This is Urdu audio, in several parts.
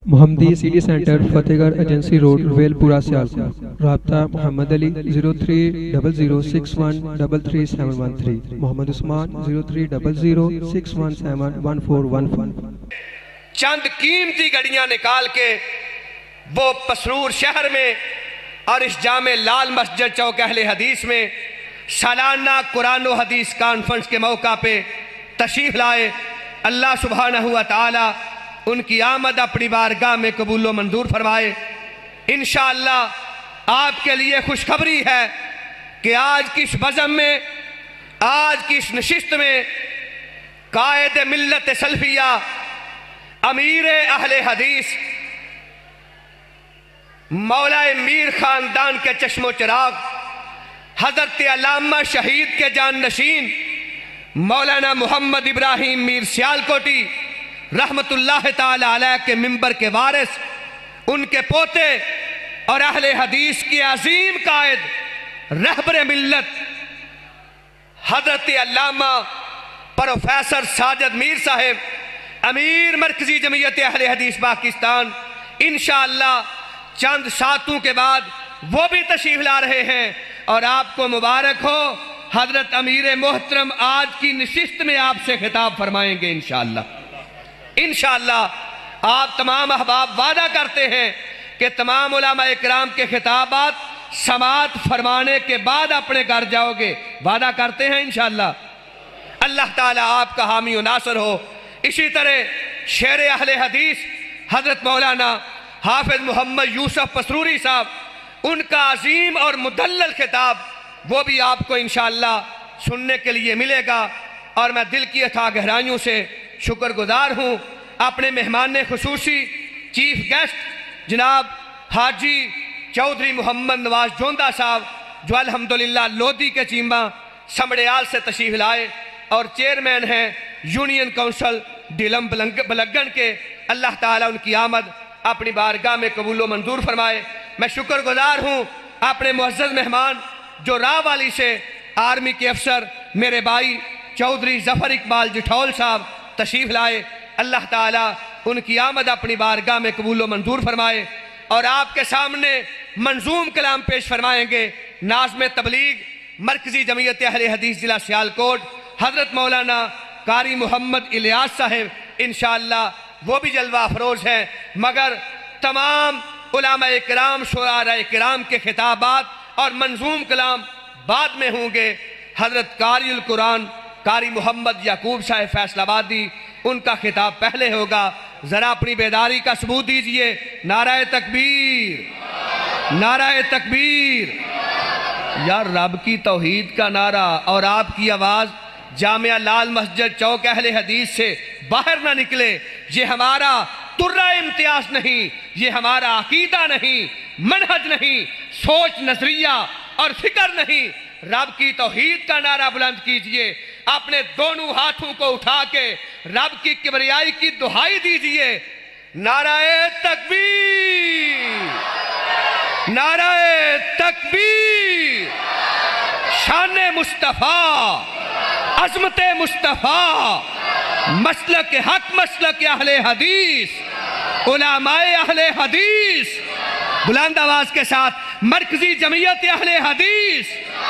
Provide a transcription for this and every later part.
محمدی سٹی سینٹر فتح گڑھ ایجنسی روڈ ویل پورا سیالکوٹ. رابطہ محمد علی 030061333713, محمد عثمان 030061711415. چند قیمتی گھڑیاں نکال کے وہ پسرور شہر میں اور اس جامع لال مسجد چوک اہل حدیث میں سالانہ قرآن و حدیث کانفرنس کے موقع پہ تشریف لائے. اللہ سبحانہ و تعالی ان کی آمد اپنی بارگاہ میں قبول و منظور فرمائے. انشاءاللہ آپ کے لیے خوشخبری ہے کہ آج کی اس بزم میں، آج کی اس نشست میں قائد ملت سلفیہ، امیر اہل حدیث، مولا میر خاندان کے چشم و چراغ، حضرت علامہ شہید کے جان نشین مولانا محمد ابراہیم میر سیالکوٹی رحمت اللہ تعالی علیہ کے منبر کے وارث، ان کے پوتے اور اہل حدیث کی عظیم قائد رہبر ملت حضرت علامہ پروفیسر ساجد میر صاحب، امیر مرکزی جمعیت اہل حدیث پاکستان، انشاءاللہ چند ساتوں کے بعد وہ بھی تشریف لا رہے ہیں. اور آپ کو مبارک ہو، حضرت امیر محترم آج کی نشست میں آپ سے خطاب فرمائیں گے انشاءاللہ. انشاءاللہ آپ تمام احباب وعدہ کرتے ہیں کہ تمام علماء اکرام کے خطابات سماعت فرمانے کے بعد اپنے گھر جاؤ گے. وعدہ کرتے ہیں انشاءاللہ. اللہ تعالیٰ آپ کا حامی و ناصر ہو. اسی طرح شیر اہل حدیث حضرت مولانا حافظ محمد یوسف پسروری صاحب، ان کا عظیم اور مدلل خطاب وہ بھی آپ کو انشاءاللہ سننے کے لیے ملے گا. اور میں دل کی اتھاہ گہرائیوں سے شکر گزار ہوں اپنے مہمان خصوصی چیف گیسٹ جناب حاجی چودھری محمد نواز جوندہ صاحب، جو الحمدللہ لودھی کے چیمہ سمڑیال سے تشریف لائے اور چیئرمین ہیں یونین کونسل ڈیلم بلگن کے. اللہ تعالیٰ ان کی آمد اپنی بارگاہ میں قبول و منظور فرمائے. میں شکر گزار ہوں اپنے معزز مہمان جو راہ والی سے آرمی کے افسر میرے بھائی چودھری ظفر اقبال جٹھول صاحب تشریف لائے. اللہ تعالیٰ ان کی آمد اپنی بارگاہ میں قبول و منظور فرمائے. اور آپ کے سامنے منظوم کلام پیش فرمائیں گے ناظم تبلیغ مرکزی جمعیت اہل حدیث ضلع سیالکوٹ حضرت مولانا قاری محمد الیاس صاحب. انشاءاللہ وہ بھی جلوہ افروز ہیں، مگر تمام علماء اکرام شعراء اکرام کے خطابات اور منظوم کلام بعد میں ہوں گے. حضرت قاری القرآن قاری محمد یعقوب صاحب فیصل آبادی، ان کا خطاب پہلے ہوگا. ذرا اپنی بیداری کا ثبوت دیجئے. نعرہ تکبیر، نعرہ تکبیر. یار رب کی توحید کا نعرہ اور آپ کی آواز جامعہ لال مسجد چوک اہل حدیث سے باہر نہ نکلے، یہ ہمارا ترہ امتیاز نہیں، یہ ہمارا عقیدہ نہیں، منہج نہیں، سوچ نظریہ اور فکر نہیں. رب کی توحید کا نعرہ بلند کیجئے. اپنے دونوں ہاتھوں کو اٹھا کے رب کی کبریائی کی دہائی دیجئے. نعرہ تکبیر، نعرہ تکبیر. شان مصطفیٰ، عظمت مصطفیٰ، مسلک حق، مسلک اہل حدیث، علماء اہل حدیث. بلند آواز کے ساتھ مرکزی جمعیت اہل حدیث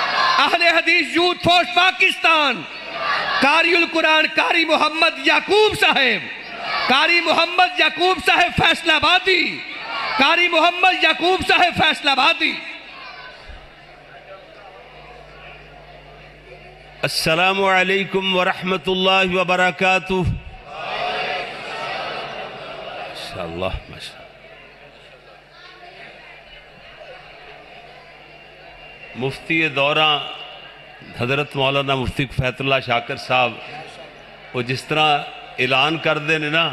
یوتھ فورس پاکستان، قاری القرآن قاری محمد یعقوب صاحب، قاری محمد یعقوب صاحب فیصل آبادی، قاری محمد یعقوب صاحب فیصل آبادی. السلام علیکم ورحمۃ اللہ وبرکاتہ. ماشاءاللہ ماشاءاللہ. مفتی دورہ حضرت مولانا مفتی فیض اللہ شاکر صاحب وہ جس طرح اعلان کر دے نا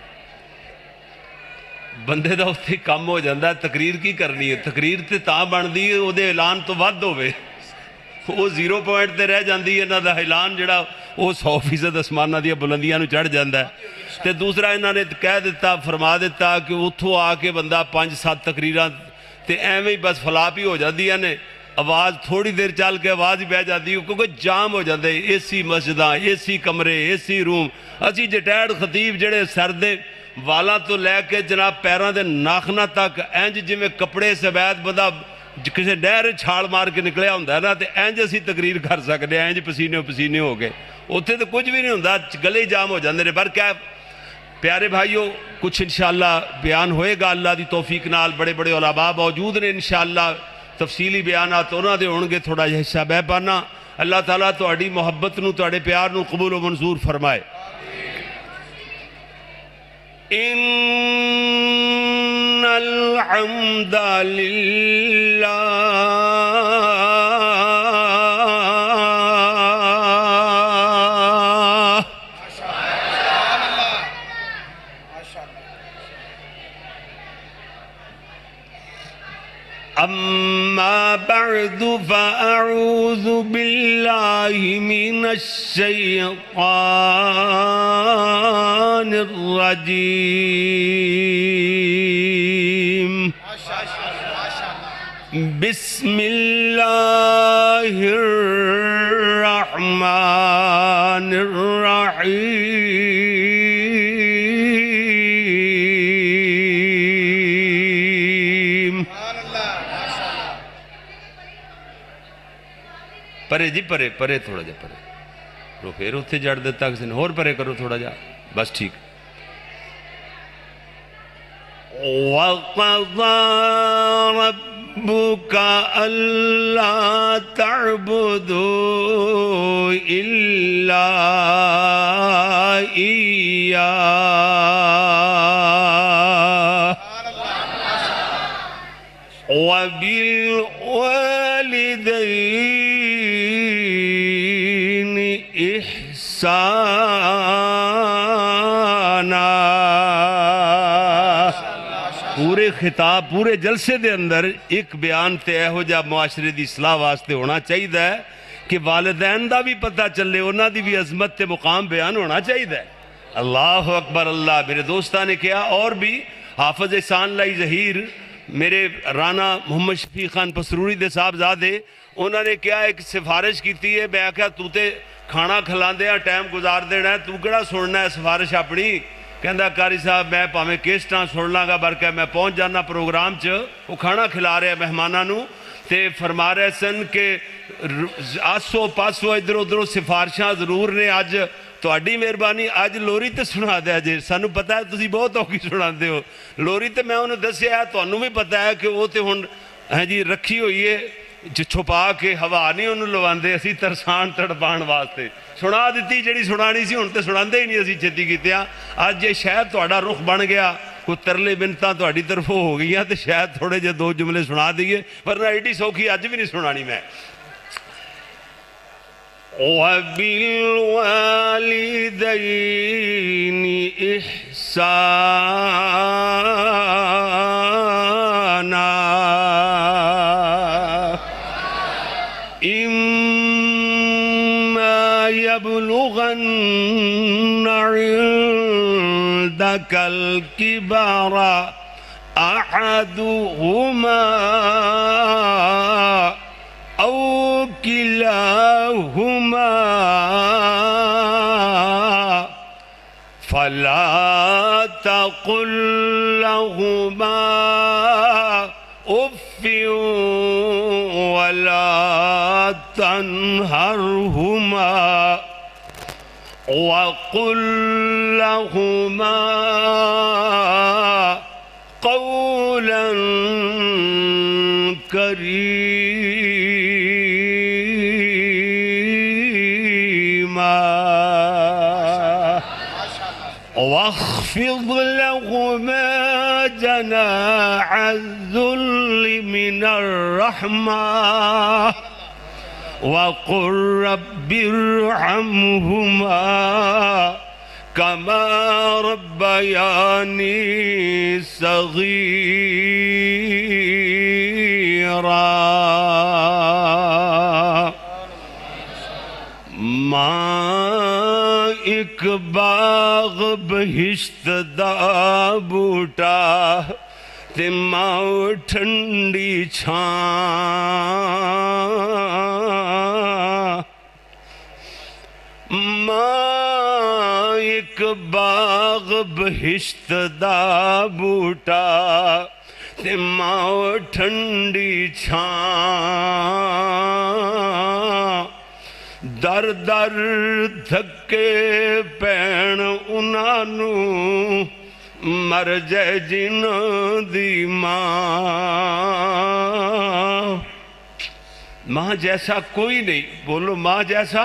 بندے دا اتنے کم ہو جاندہ ہے. تقریر کی کرنی ہے؟ تقریر تے تاں بن دی وہ دے اعلان تو ود ہوئے، وہ 0 پوائنٹ تے رہ جاندی ہے. انہاں دا اعلان جڑا وہ 100% اسمانہ دیا بلندیاں نو چڑھ جاندہ ہے. تے دوسرا انہاں نے کہہ دیتا، فرما دیتا کہ اتھو آ کے بندہ 5-7 تقریران تے ایویں بس فلاپ ہی ہو جاندی ہے. آواز تھوڑی دیر چل کے آواز ہی بہ جاتی ہے کیونکہ جام ہو جاتے. اے سی مسجداں، اے سی کمرے، اے سی روم. اسی جٹیڈ خطیب جڑے سردے والاں تو لے کے جناب پیراں دے ناخنا تک انج جویں کپڑے سفید بندہ کسی نہر چھال مار کے نکلیا ہوندا ہے نا، تے انج اسی تقریر کر سکدے ہیں، انج پسینے پسینے ہو گئے، اتنے تو کچھ بھی نہیں ہوندا، گلے جام ہو جاندے نے۔ پر کیا پیارے بھائیو، کچھ انشاءاللہ بیان ہوئے گا اللہ دی توفیق نال، بڑے بڑے علماء موجود نے انشاءاللہ، تفصیلی بیانات انہاں دے ہون گے، تھوڑا جہا حصہ میں پانا۔ اللہ تعالیٰ تہاڈی محبت نو، تہاڈے پیار نو قبول و منظور فرمائے۔ ان الحمد للہ اما بعد فاعوذ باللہ من الشیطان الرجیم، بسم اللہ الرحمن الرحیم۔ پرے جی پرے پرے تھوڑا جا پرے رو، پھر اتنے جڑ دیتا کسی نے، اور پرے کرو تھوڑا جا، بس ٹھیک۔ وَقَضَى رَبُّكَ أَلَّا تَعْبُدُوا إِلَّا إِيَّاهُ وَبِالْوَالِدَيْنِ إِحْسَانًا۔ پورے خطاب، پورے جلسے دے اندر ایک بیان تے ہو جا معاشرے دی اصلاح واسطے ہونا چاہیے ہے کہ والدین دا بھی پتہ چلے، انہاں دی بھی عظمت تے مقام بیان ہونا چاہیے ہے۔ اللہ اکبر اللہ۔ میرے دوستہ نے کیا، اور بھی حافظ احسان لائی ظہیر، میرے رانا محمد شفیق خان پسروری دے صاحب زادے، انہوں نے کیا ایک سفارش کیتی ہے، میں کہا تو تے کھانا کھلان دیا، ٹائم گزار دینا ہے، تو کڑا سننا ہے سفارش اپنی؟ کہندہ قاری صاحب میں پاویں کیسٹاں سن لاں گا، برکہ میں پہنچ جانا پروگرام چ، وہ کھانا کھلا رہے مہماناں نو، تے فرما رہے سن کہ آسو پاسو ادھر ادھر سفارشاں ضرور نے، اج تہاڈی مہربانی اج لوری تے سنا دیا جے، سانو پتہ ہے تسی بہت اوکھی سناندے ہو لوری، تے میں انہوں دسیا ہے، تانوں بھی پتہ ہے کہ وہ تے ہن جی رکھی ہوئی ہے چھپا کے، ہوا نہیں انہوں لواندے، اسی ترسان تڑپان واسطے سنا دیتی جڑی سنانی سی، ہن تے سناندے ہی نہیں، اسی چھتی کیتیاں۔ اج یہ شاید تہاڈا رخ بن گیا، کوئی ترلے بنتاں تہاڈی طرفوں ہو گئیاں، تے شاید تھوڑے جے دو جملے سنا دیئے، ورنہ ایڈی سوکھی اج بھی نہیں سنانی میں۔ وَبِالْوَالِدَيْنِ إِحْسَانًا إِمَّا يَبْلُغَنَّ عِندَكَ الْكِبَرَ أَحَدُهُمَا أَوْ كِلَاهُمَا فَلَا تَقُل لَّهُمَا أُفٍّ وَلَا تَنْهَرْهُمَا وَقُل لَّهُمَا قَوْلًا كَرِيمًا واخفض لهما جناح الذل من الرحمة وقل رب ارحمهما كما ربياني صغيرا۔ ماں ایک باغ بہشت دا بوٹا تے ماں ٹھنڈی چھان، ماں ایک باغ بہشت دا بوٹا تے ماں ٹھنڈی چھان در در دھکے پین انہوں مر جائے جنہاں دی ماں جیسا کوئی نہیں، بولو ماں جیسا،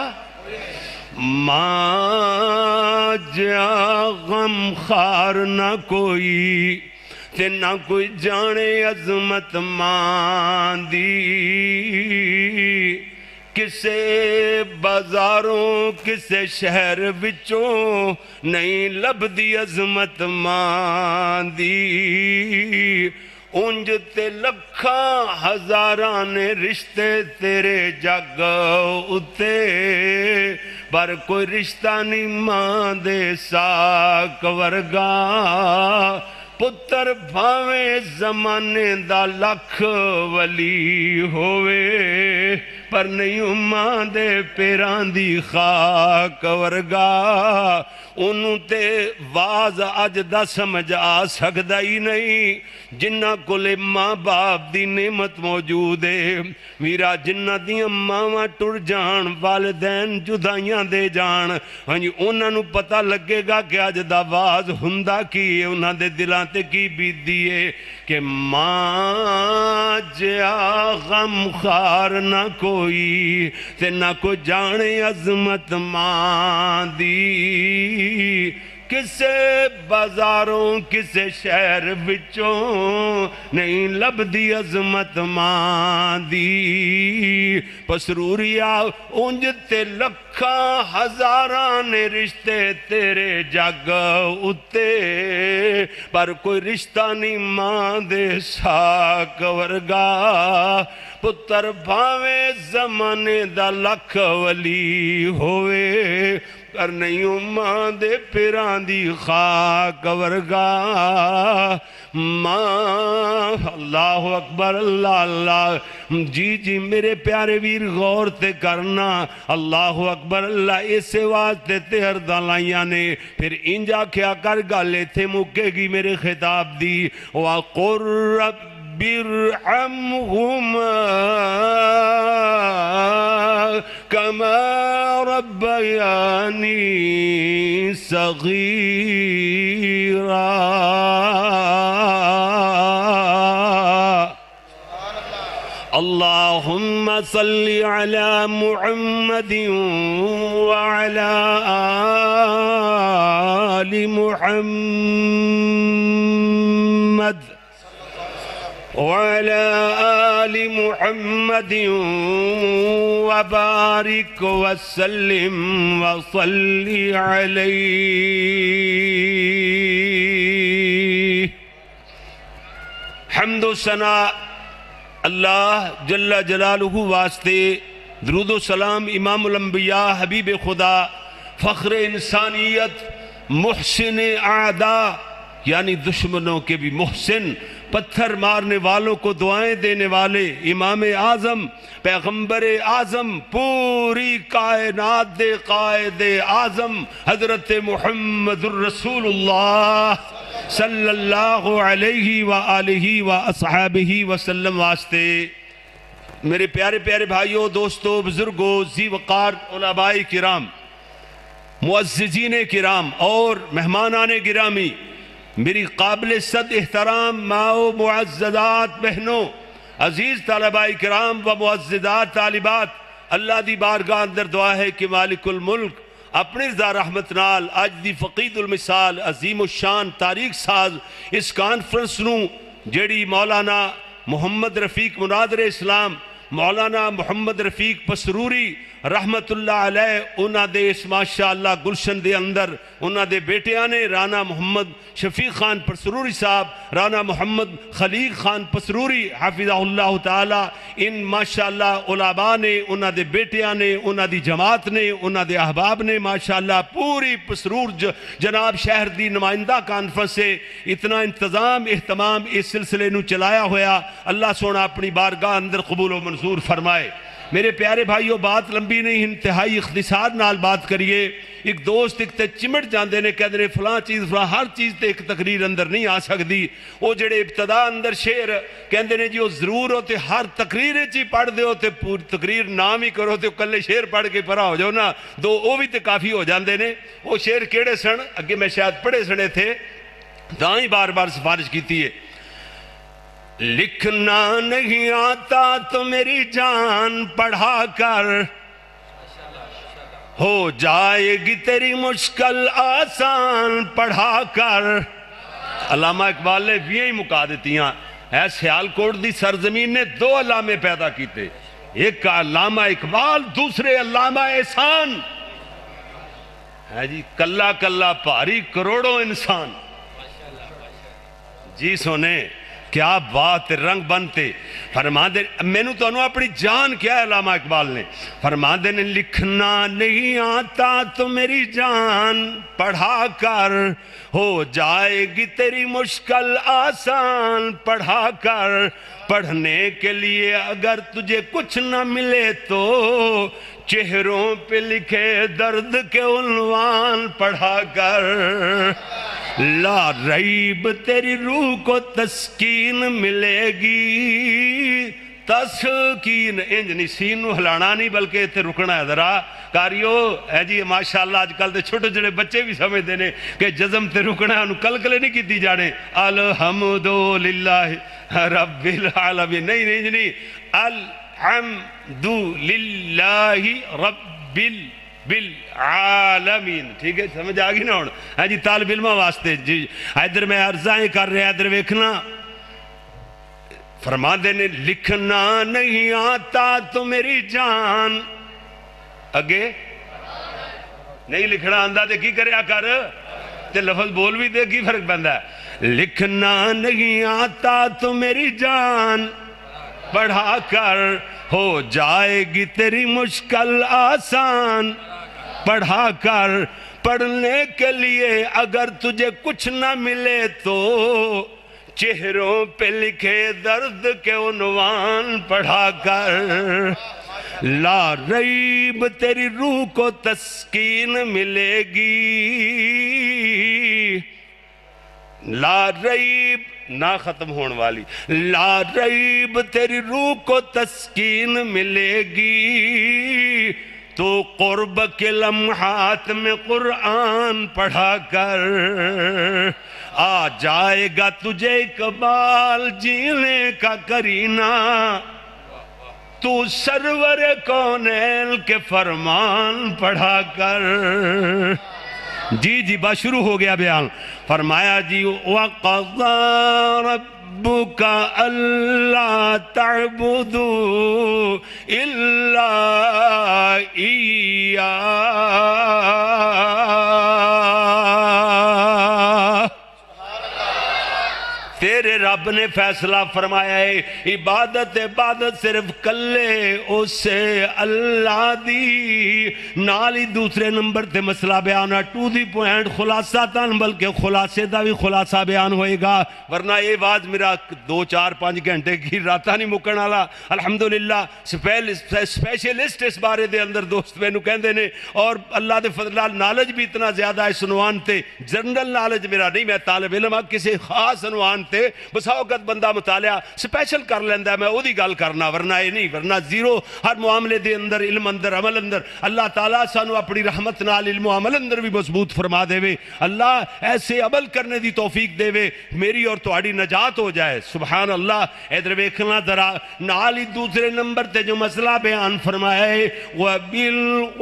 ماں جا غم خار نہ کوئی تے نہ کوئی جانے عظمت ماں دی، کسے بازاروں کسے شہر وچوں نہیں لبدی عظمت ماں دی، اونج تے لکھاں ہزاران رشتے تیرے جگ اتے، پر کوئی رشتہ نہیں ماں دے ساک ورگا، پتر بھاویں زمانے دا لکھ ولی ہوئے، پر نہیں ماں دے پیران دی خاک ورگا، انہوں تے واز اج دا سمجھ آ سکدا ہی نہیں، جنہ کولے ماں باپ دی نعمت موجود ہے، میرا جنہ دیاں ماں ٹر جان، والدین جدائیاں دے جان، انہاں نو پتہ لگے گا کہ اج دا واز ہندا کی ہے، انہاں دے دلاں تے کی بیت دیئے کہ ماں جا غم خار نہ کوئی تے نہ کوئی جانے عظمت ماں دی، کسے بازاروں کسے شہر وچوں نہیں لبدی عظمت ماں دی، پسروریا اونج تے لکھاں ہزاران رشتے تیرے جگ اتے، پر کوئی رشتہ نہیں ماں دے ساک ورگا، پتر بھاویں زمانے دا لکھ ولی ہوئے، پر نہیں ماں دے پیران دی خاک ورگا، ماں اللہ اکبر اللہ اللہ، جی جی میرے پیارے ویر غور تے کرنا، اللہ اکبر اللہ، اسے واسطے تے ہردالائیاں نے پھر انجا کیا کر گالے تھے مکے گی میرے خطاب دی، وَقُرْ رَبِّ ارْحَمْهُمَا كَمَا رَبَّيَانِي صَغِيرًا، اللہم صلی علی محمد وعلی آل محمد وعلى آل محمد وبارك وسلم وصل عليه۔ حمد و ثنا اللہ جل جلالہ واسطے، درود و سلام امام الانبیاء حبیب خدا، فخر انسانیت، محسن اعداء یعنی دشمنوں کے بھی محسن، پتھر مارنے والوں کو دعائیں دینے والے، امام اعظم، پیغمبر اعظم، پوری کائنات دے قائد اعظم حضرت محمد الرسول اللہ صلی اللہ علیہ وآلہ وآصحابہ وسلم واسطے، میرے پیارے پیارے بھائیوں، دوستوں، بزرگوں، ذی وقار علماء کرام، معززین کرام اور مہمانان گرامی، میری قابل صد احترام ماں و معززات بہنوں، عزیز طلباء کرام و معززات طالبات، اللہ دی بارگاہ اندر دعا ہے کہ مالک الملک اپنی رضا رحمت نال اج دی فقید المثال عظیم الشان تاریخ ساز اس کانفرنس نو جیڑی مولانا محمد رفیق مناظر اسلام، مولانا محمد رفیق پسروری رحمت اللہ علیہ، انہاں دے اس ماشاءاللہ گلشن دے اندر انہاں دے بیٹیاں نے، رانا محمد شفیق خان پسروری صاحب، رانا محمد خلیق خان پسروری حافظہ اللہ تعالی، ان ماشاءاللہ علماء نے، انہاں دے بیٹیاں نے، انہاں دی جماعت نے، انہاں دے احباب نے ماشاءاللہ پوری پسرور جناب شہر دی نمائندہ کانفرنس سے اتنا انتظام اہتمام اس سلسلے نو چلایا ہویا، اللہ سونا اپنی بارگاہ اندر قبول و منظور فرمائے۔ میرے پیارے بھائیو بات لمبی نہیں، انتہائی اختصار نال بات کریے۔ ایک دوست ایک تے چمٹ جاندے نے کہتے ہیں فلاں چیز فلاں ہر چیز تے ایک تقریر اندر نہیں آ سکتی۔ وہ جڑے ابتدا اندر شعر کہندے نے جی وہ ضرور ہوتے ہر تقریر چی پڑھ دے ہوتے پوری تقریر نام ہی کرو تے کلے شعر پڑھ کے پرا ہو جاؤ نا دو وہ بھی تے کافی ہو جاندے نے۔ وہ شعر کیڑے سن اگے میں شاید پڑھے سنے تھے تاں ہی بار بار سفارش کیتی ہے۔ لکھنا نہیں آتا تو میری جان پڑھا کر، ہو جائے گی تیری مشکل آسان پڑھا کر۔ علامہ اقبال نے بھی یہی مکا دیتی ہیں۔ اے سیالکوٹ دی سرزمین نے دو علامے پیدا کیتے، ایک علامہ اقبال دوسرے علامہ احسان ہے جی۔ کلا کلا پاری کروڑوں انسان، جی سونے کیا بات رنگ بنتے۔ فرما دے میں نے تو انہوں اپنی جان کیا ہے علامہ اقبال نے، فرما دے نے لکھنا نہیں آتا تو میری جان پڑھا کر، ہو جائے گی تیری مشکل آسان پڑھا کر۔ پڑھنے کے لیے اگر تجھے کچھ نہ ملے تو چہروں پہ لکھے درد کے عنوان پڑھا کر۔ لا ریب تیری روح کو تسکین ملے گی، تسکین انج نہیں سین نو ہلانا نہیں بلکہ تے رکنا ہے ذرا کاریو ہے جی ماشاءاللہ آج کل تے چھوٹے جڑے بچے بھی سمجھتے ہیں کہ جزم تے رکنا ہے انہوں کلکلے نہیں کیتی جانے الحمدللہ رب العالمین نہیں الحمدللہ رب بالعالمین، ٹھیک ہے سمجھ آگی نا ہون ہے جی طالب علمہ واسطے جی۔ ادھر میں عرضائیں کر رہے ہیں ادھر ویکھنا فرما دینے لکھنا نہیں آتا تو میری جان اگے نہیں لکھنا آندہ دے کی کریا کر تے لفظ بول بھی دے کی فرق بندہ ہے۔ لکھنا نہیں آتا تو میری جان پڑھا کر، ہو جائے گی تیری مشکل آسان پڑھا کر۔ پڑھنے کے لیے اگر تجھے کچھ نہ ملے تو چہروں پہ لکھے درد کے عنوان پڑھا کر۔ لا ریب تیری روح کو تسکین ملے گی، لا ریب نہ ختم ہونے والی، لا ریب تیری روح کو تسکین ملے گی، تو قرب کے لمحات میں قرآن پڑھا کر۔ آ جائے گا تجھے اقبال جینے کا کرینہ، تو سرور کونین کے فرمان پڑھا کر۔ جی جی بات شروع ہو گیا بیان۔ فرمایا جی وَقَضَى رَبُّكَ أَلَّا تَعْبُدُوا إِلَّا إِيَّاهُ۔ تیرے رب نے فیصلہ فرمایا ہے عبادت صرف کلے اسے اللہ دی، نالی دوسرے نمبر تے مسئلہ بیان ہے ٹو دی پوائنٹ خلاصہ تن بلکہ خلاصے دا بھی خلاصہ بیان ہوئے گا، ورنہ یہ آواز میرا 2-4-5 گھنٹے کی راتا نہیں مکن والا۔ الحمدللہ سپیشلسٹ اس بارے دے اندر دوست میں نو کہندے نے، اور اللہ دے فضلہ نالج بھی اتنا زیادہ ہے سنوان تے، جنرل نالج میرا نہیں، میں طالب علم کسی خاص عنوان تے بسا اوقات بندہ مطالعہ سپیشل کر لیندہ ہے، میں او دی گل کرنا ورنہ یہ نہیں، ورنہ زیرو ہر معاملے دے اندر علم اندر عمل اندر اللہ تعالیٰ سانو اپنی رحمت نال علم و عمل اندر بھی مضبوط فرما دے وے، اللہ ایسے عمل کرنے دی توفیق دے وے میری اور تہاڈی نجات ہو جائے۔ سبحان اللہ۔ ادھر ویکھنا ذرا نال ہی دوسرے نمبر تے جو مسئلہ بیان فرمایا ہے وَبِالْوَالِدَيْنِ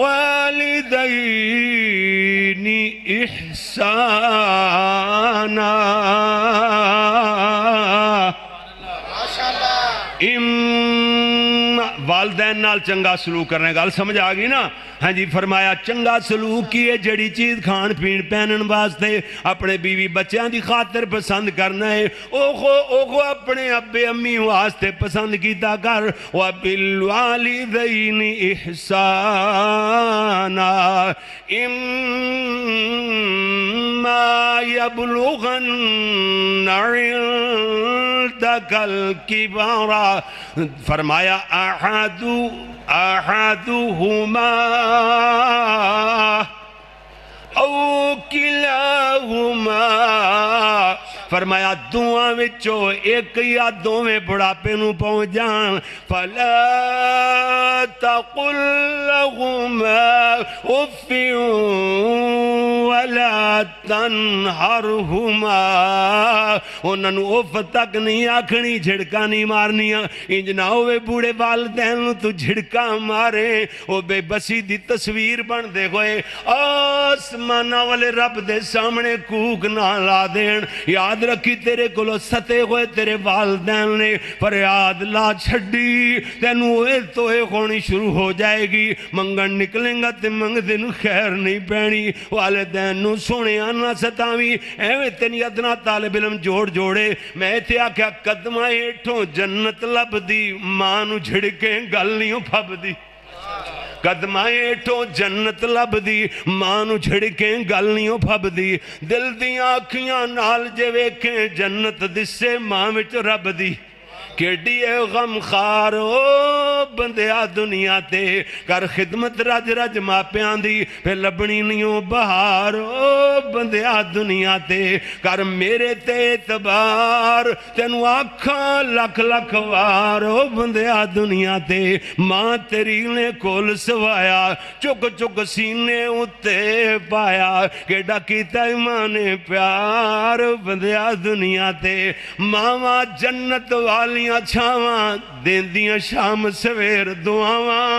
إِحْسَانًا، والدین نال چنگا سلوک کرنے گل سمجھ آگئی نا؟ ہاں جی فرمایا چنگا سلوک کیے جڑی چیز کھان پین پہنن واسطے اپنے بیوی بچیاں دی خاطر پسند کرنا ہے اوہو اپنے ابے امی واسطے پسند کیتا کر۔ وَبِالْوَالِدَيْنِ إِحْسَانًا إِمَّا يَبْلُغَنَّ عِندَكَ عندك الكبر فرمایا احدهما او کلاہما فرمایا دوہاں وچوں ایک یا دوویں بڑھاپے نو پہنچ جان فلا تقل لهما اف ولا تنہرہما انہاں نو اف تک نہیں آکھنی جھڑکا نہیں مارنی انج نہ ہوئے بوڑھے والدین نو تو جھڑکا مارے او بے بسی دی تصویر بن دے ہوئے آسمانہ والے رب دے سامنے کوک نہ لا دین یاد رکھی تیرے کلو ستے ہوئے تیرے والدین نے فریاد لا چھڑی تینو ہوئے تو اے خونی شروع ہو جائے گی منگن نکلیں گا تے منگ دن خیر نہیں پینی والدین نو سونے آنا ستاوی ایوے تینی ادنا طالب علم جوڑے میں تے آکھا قدمہ ایٹھوں جنت لب دی ماں نو جھڑکیں گلیوں پھب دی قدمائیں ایٹھوں جنت لب دی ماں نو جھڑکیں گلیوں پھب دی دل دیاں آکھیاں نال جے ویکھیں جنت دسے ماں وچ رب دی کیڑی اے غم خارو بندیا دنیا تے کر خدمت رج رج ماپیاں دی پہ لبنی نیوں بہارو بندیا دنیا تے کر میرے تے اعتبار تینو آکھاں لکھ لکھ وارو بندیا دنیا تے ماں تیری نے کول سوایا چک چک سینے اتے پایا کیڑا کیتا ایمان پیار بندیا دنیا تے ماں جنت والی چھاواں دین دیاں شام سویر دعاواں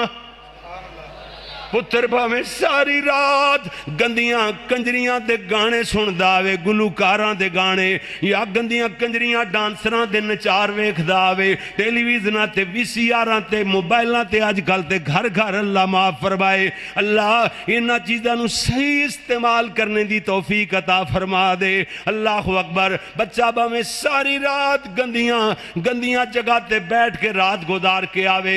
پتر بھاویں ساری رات گندیاں کنجریاں دے گانے سن داوے گلوکاراں دے گانے یا گندیاں کنجریاں ڈانسراں دے نچار ویکھ داوے ٹیلی ویژناں تے وی سی آراں تے موبائلاں تے آج کل تے گھر گھر اللہ معاف فرمائے اللہ انہاں چیزاں نو صحیح استعمال کرنے دی توفیق عطا فرما دے اللہ اکبر بچہ بھاویں ساری رات گندیاں جگہ تے بیٹھ کے رات گزار کے آوے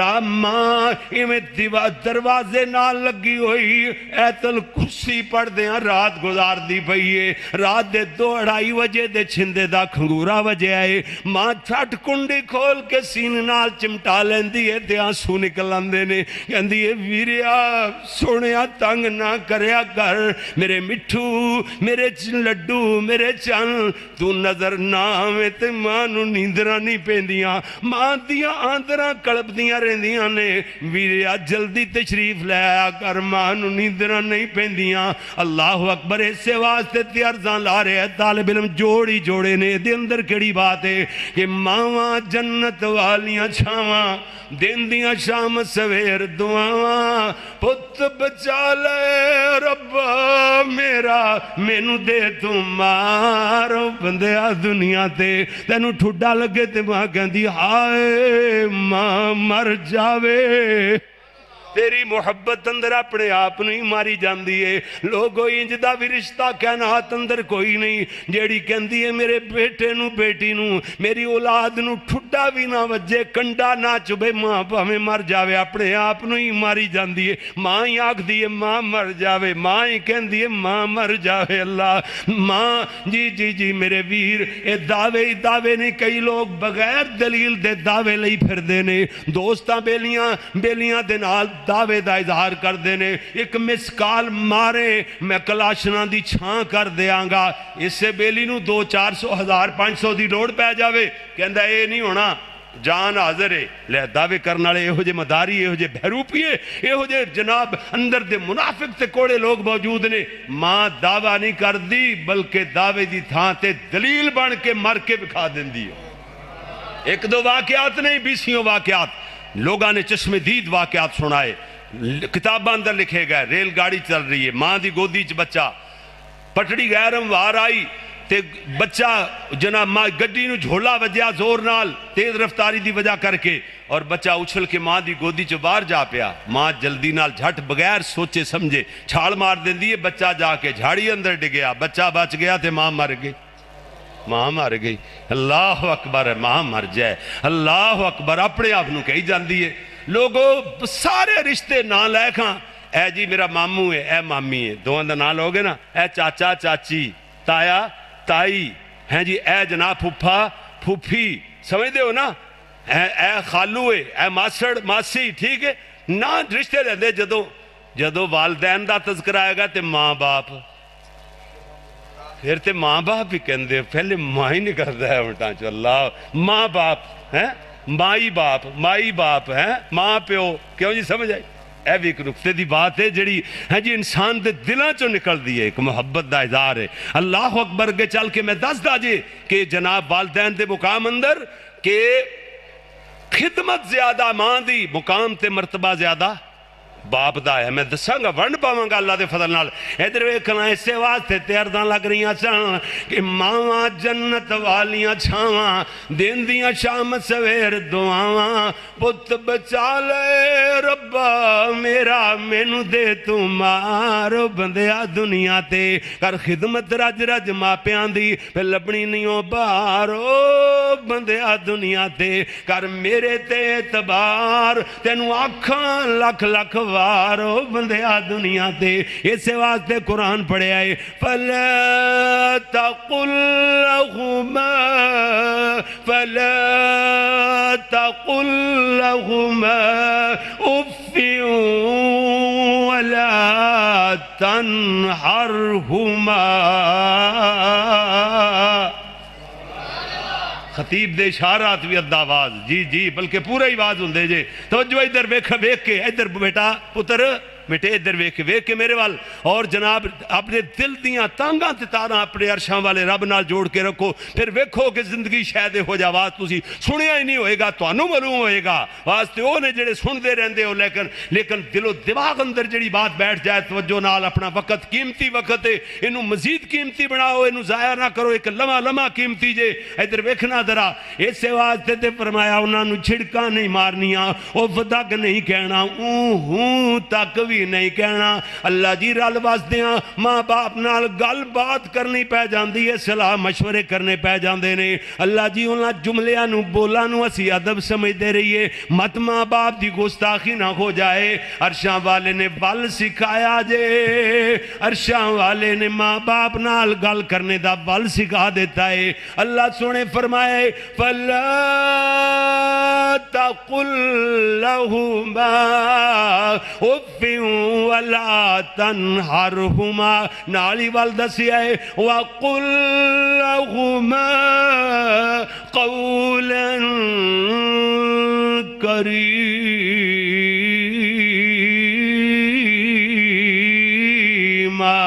ماں ایویں دروازے نال لگی ہوئی ایت الکرسی پڑھ دیاں رات گزار دی پئیے رات دے 2-2:30 بجے دے چھندے دا کھنگورا وجے آئے ماں چھٹ کنڈی کھول کے سین نال چمٹا لیندی ہے تے آنسو نکل آندے نے کہندی ہے ویریا سونیا تنگ نہ کریا کر میرے مٹھو میرے لڈو میرے چن تو نظر نہ آویں تے ماں نو نیندراں نہیں پیندیاں ماں دیاں آندراں کڑپ دیاں رہندیاں نے ویریا جلدی تشریف لے آیا کر ماں نو نیندراں نہیں پیندیاں اللہ اکبر اسے واسطے تیارزاں لا رہے ہیں طالب علم جوڑے نے دے اندر کیڑی بات ہے کہ ماواں جنت والیاں چھاواں دین دیاں شام سویر دعاواں پت بچا لے ربا میرا مینو دے تو مارو بندیا دنیا تے تینو ٹھڈا لگے تے ماں کہندی ہائے ماں مر جاوے تیری محبت اندر اپنے آپ نہیں ماری جاندی ہے لوگو انج دا بھی رشتہ کائنات اندر کوئی نہیں جیڑی کہندی ہے میرے بیٹے نو بیٹی نو میری اولاد نو ٹھڈا بھی نہ وجے کنڈا نہ چبے ماں ہمیں مر جاوے اپنے آپ نو ہی ماری جاندی ہے ماں ہی آکھ دی ہے ماں مر جاوے ماں ہی کہندی ہے ماں مر جاوے اللہ ماں جی میرے ویر اے دعوے نے کئی لوگ بغیر دلیل دے دعوے لئی پھر دینے دوستاں بیلیاں دے نال دعوے دا اظہار کر دینے ایک مسکال مارے میں کلاشنا دی چھان کر دیاں گا اس سے بیلی نو 200-400-1500 دی روڈ پہ جاوے کہندہ اے نہیں ہونا جان حاضر ہے لے دعوے کرنا لے ایہو جے مداری ایہو جے بہروپیے ایہو جے جناب اندر دے منافق تے کوڑے لوگ موجود نے ماں دعویٰ نہیں کر دی بلکہ دعوے دی تھان تے دلیل بن کے مر کے بکھا دیں دی ایک دو واقعات نہیں 20 واقعات لوگاں نے چشم دید واقعات سنائے کتاباں اندر لکھے گئے ریل گاڑی چل رہی ہے ماں دی گودی چ بچہ پٹڑی غیرم وار آئی تے بچہ جناب ماں گڈی نو جھولا وجیا زور نال تیز رفتاری دی وجہ کر کے اور بچہ اچھل کے ماں دی گودی چ باہر جا پیا ماں جلدی نال جھٹ بغیر سوچے سمجھے چھال مار دیندی ہے بچہ جا کے جھاڑی اندر ڈگیا بچہ بچ گیا تے ماں مر گئی ماں مر گئی اللہ اکبر ہے ماں مر جائے اللہ اکبر اپنے آپ نو کہی جاندی ہے لوگو سارے رشتے نہ لے کھاں اے جی میرا ماموں ہے اے مامی ہے دو اندر نہ لوگے نا اے چاچا چاچی تایا تائی ہیں جی اے جناب پھپھا پھوپھی سمجھتے ہو نا، اے خالو ہے، اے ماسڑ ماسی، ٹھیک ہے نہ رشتے لیندے جدو والدین دا تذکرہ آئے گا تے ماں باپ، پھر تے ماں باپ ہی کہندے، پہلے ماں ہی نہیں کرتا ہے الٹا چو اللہ ماں باپ ہیں، مائی باپ ہیں، ماں پیو، کیوں جی سمجھ آئی؟ اے بھی ایک نقطے دی بات ہے جڑی ہے جی انسان دے دلاں چوں نکل دی ہے، ایک محبت دا اظہار ہے۔ اللہ اکبر کے چل کے میں دس دا جی کہ جناب والدین دے مقام اندر کہ خدمت زیادہ ماں دی، مقام تے مرتبہ زیادہ باپ دا ہے۔ میں دساں گا ونڈ پاواں گا اللہ دے فضل نال، ادھر ویکھنا اسے واسطے تے ارداں لگ رہیاں سن کہ ماواں جنت والیاں چھاواں دیندیاں شام سویر دعاواں، پت بچا لے ربا میرا مینوں دے تو مارو بندیا دنیا تے کر خدمت رج رج ماپیاں دی پہ لبنی نیوں بارو بندیا دنیا تے کر میرے تے اعتبار تینوں آکھاں لکھ لکھ وارو بندیا دنیا تے۔ اسے واسطے قرآن پڑھے آئے فَلَا تَقُلْ لَهُمَا اُفٍّ وَلَا تَنْحَرْهُمَا۔ خطیب دے اشارات بھی ادھا آواز، جی بلکہ پورا ہی آواز ہوں دے جے توجہ ادھر ویکھ کے ادھر بیٹا پتر بیٹے ادھر ویکھ کے میرے وال، اور جناب اپنے دل دیاں تانگاں تے تاراں اپنے عرشاں والے رب نال جوڑ کے رکھو، پھر ویکھو کہ زندگی شاید ہو جا آواز تسی سنیا ہی نہیں ہوئے گا، تانوں معلوم ہوئے گا واسطے وہ نے جڑے سن دے رہندے ہو، لیکن دل و دماغ اندر جڑی بات بیٹھ جائے توجہ نال اپنا وقت قیمتی وقت ہے، انہوں مزید قیمتی بناؤ، انہوں ضائع نہ کرو، ایک لمحہ قیمتی جے ادھر ویکھنا ذرا۔ اس واسطے تے فرمایا انہاں نوں چھڑکاں نہیں مارنیاں، اوف تک نہیں کہنا، ہوں تک بھی نہیں کہنا۔ اللہ جی رل واسدیاں ماں باپ نال گل بات کرنی پہ جاندی ہے، صلاح مشورے کرنے پہ جاندے نے۔ اللہ جی انہاں جملیاں نو بولاں نو اسی ادب سمجھ دے رہیے، مت ماں باپ دی گستاخی نہ ہو جائے۔ عرشاں والے نے ول سکھایا جے، عرشاں والے نے ماں باپ نال گل کرنے دا ول سکھا دیتا ہے۔ اللہ سونے فرمائے فَلَا تَقُلْ لَهُمَا اُفٍّ وَلَا تَنْحَرْهُمَا، نالی والدسی ہے وَقُلْ لَهُمَا قَوْلًا كَرِيمًا۔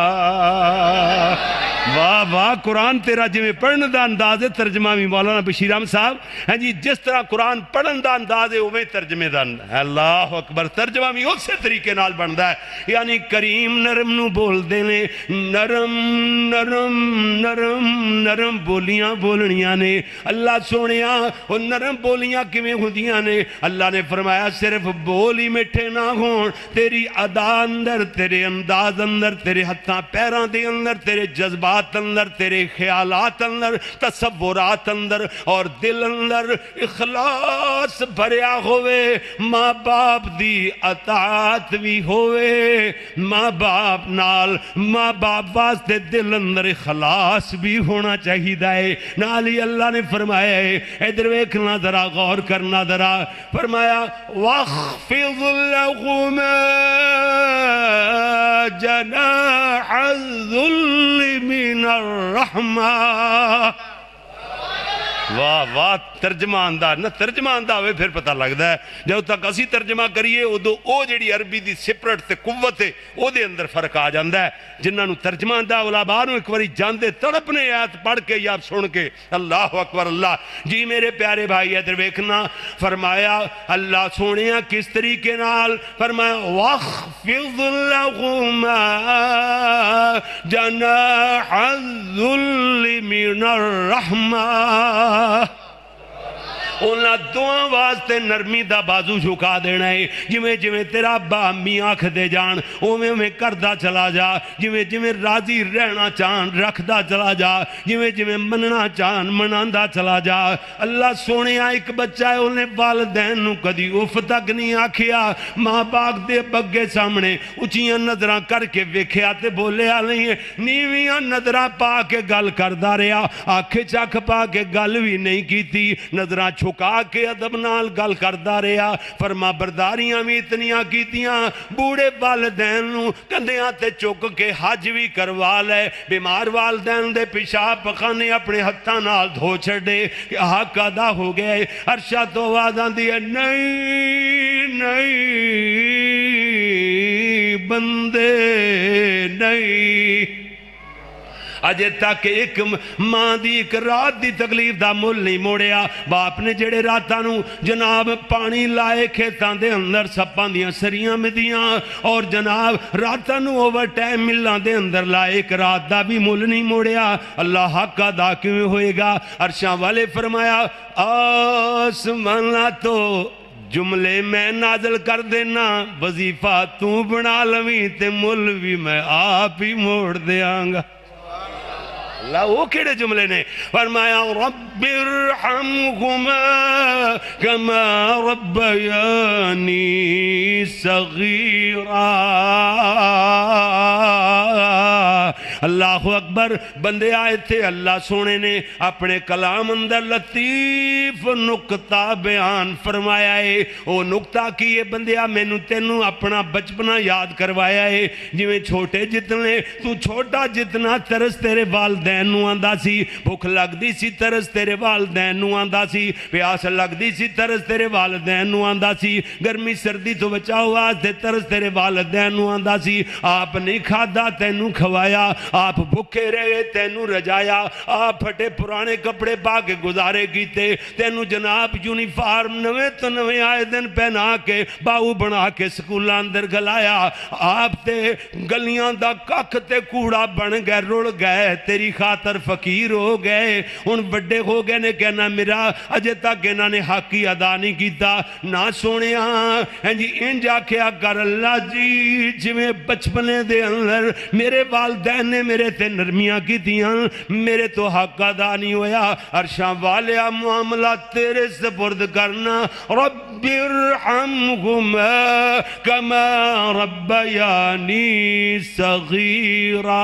واہ واہ قرآن تیرا جی میں پڑھن دا انداز ہے، ترجمہ بھی مولانا بشیر احمد صاحب ہیں جی جس طرح قرآن پڑھن دا انداز ہے وہ ترجمے دا اللہ اکبر ترجمہ بھی اسی طریقے نال بندا ہے، یعنی کریم نرم نو بول دینے، نرم نرم نرم نرم بولیاں بولنیاں نے۔ اللہ سونیاں وہ نرم بولیاں کیویں ہوندیاں نے؟ اللہ نے فرمایا صرف بول ہی میٹھے نہ ہون، تیری ادا اندر، تیرے انداز اندر، تیرے ہتھاں پیراں دے اندر، تیرے جذبات اندر، تیرے خیالات اندر، تصورات اندر اور دل اندر اخلاص بھریا ہوئے، ماں باپ دی اطاعت بھی ہوئے، ماں باپ نال ماں باپ واسطے دل اندر اخلاص بھی ہونا چاہیے دائے۔ نالی اللہ نے فرمایا ہے ادھر ویکھنا ذرا غور کرنا ذرا، فرمایا وَاخْفِضْ لَهُمَا جَنَاحَ الذُّلِّ مِنَ الرحمہ۔ واہ واہ ترجمہ آندہ نہ ترجمہ آندہ ہوئے پھر پتہ لگتا ہے، جب تک اسی ترجمہ کریے او جڑی عربی دی سپرٹ تے قوت ہے او دے اندر فرق آ جاندہ ہے۔ جنہاں نو ترجمہ آندہ علماء نو ایک واری جاندے تڑپنے آیت پڑھ کے یا سن کے اللہ اکبر اللہ۔ جی میرے پیارے بھائی ادھر ویکھنا، فرمایا اللہ سونیاں کس طریقے نال، فرمایا وَاخْفِضْ لَهُمَا جَنَاحَ الذُّلِّ مِنَ الرَّحْمَةِ۔ انہاں دوواں واسطے نرمی دا بازو جھکا دینا ہے. جویں جویں تیرا ابا امی آنکھ دے جان اوویں اوویں کردا چلا جا. جویں جویں راضی رہنا چاہن رکھدا چلا جا. جویں جویں مننا چاہن مناندا چلا جا. اللہ سونے ایک بچہ ہے انہیں والدین نو کدی اف تک نہیں آکھیا. ماں باپ دے بگے سامنے اچھیاں نظراں کر کے ویکھیا تے بولیا نہیں. نیویاں نظراں پا کے گل کردا رہیا. آنکھیں چک پا کے گل بھی نہیں کیتی. نظراں چھکا کے ادب نال گل کردا رہیا. فرما برداریاں بھی اتنیاں کیتیاں. بوڑھے والدین نو کندیاں تے چک کے حج بھی کروا لے. بیمار والدین دے پیشاب پخانے اپنے ہتھاں نال دھو چھڑے کہ حق ادا ہو گئے. عرشہ تو آواز آندی ہے نہیں نہیں بندے نہیں. اجے تک ایک ماں دی ایک رات دی تکلیف دا مل نہیں موڑیا. باپ نے جڑے راتاں نو جناب پانی لائے کھیتاں دے اندر سپاں دیاں سریاں مدیاں اور جناب راتاں نو اوور ٹائم ملاں دے اندر لائے ایک رات دا بھی مل نہیں موڑیا. اللہ حق ادا کیوں ہوئے گا؟ عرشاں والے فرمایا آسمانہ تو جملے میں نازل کر دینا وظیفہ تو بنا لویں تے مل بھی میں آپ ہی موڑ دیاں گا. اللہ وہ کیڑے جملے نے فرمایا رب ارحمہما کما ربیانی صغیرا. اللہ اکبر. بندے آئے تھے اللہ سونے نے اپنے کلام اندر لطیف نکتہ بیان فرمایا ہے. وہ نکتہ کی یہ بندیا میں نے تینوں اپنا بچپنا یاد کروایا ہے. جویں چھوٹے جتنے تو چھوٹا جتنا ترس تیرے والدین نو آندا سی. بھوک لگ دی سی ترس تیرے والدین نو آندا سی. پیاس لگ دی سی ترس تیرے والدین نو آندا سی. گرمی سردی تو بچاؤ واسطے ترس تیرے والدین نو آندا سی. آپ نہیں کھادا تینوں کھوایا. آپ بھوکے رہے تینوں رجایا. آپ پھٹے پرانے کپڑے پا کے گزارے کیتے. تینوں جناب یونیفارم نویں تو نویں آئے دن پہنا کے باؤ بنا کے سکولہ اندر گلایا. آپ تے گلیاں دا کک تے کوڑا بن گئے رڑ گئے. تیری خاطر فقیر ہو گئے. ان بڑے ہو گئے نے کہنا میرا اجے تک انہاں نے حق ہی ادا نہیں کیتا. نہ سونے جی انج آکھیا کر اللہ جی جویں بچپنے دے اندر میرے والدین نے میرے تے نرمیاں کیتیاں میرے تو حق ادا نہیں ہویا. عرشاں والیا معاملہ تیرے سپرد کرنا. رب ارحمہما کما ربیانی صغیرا.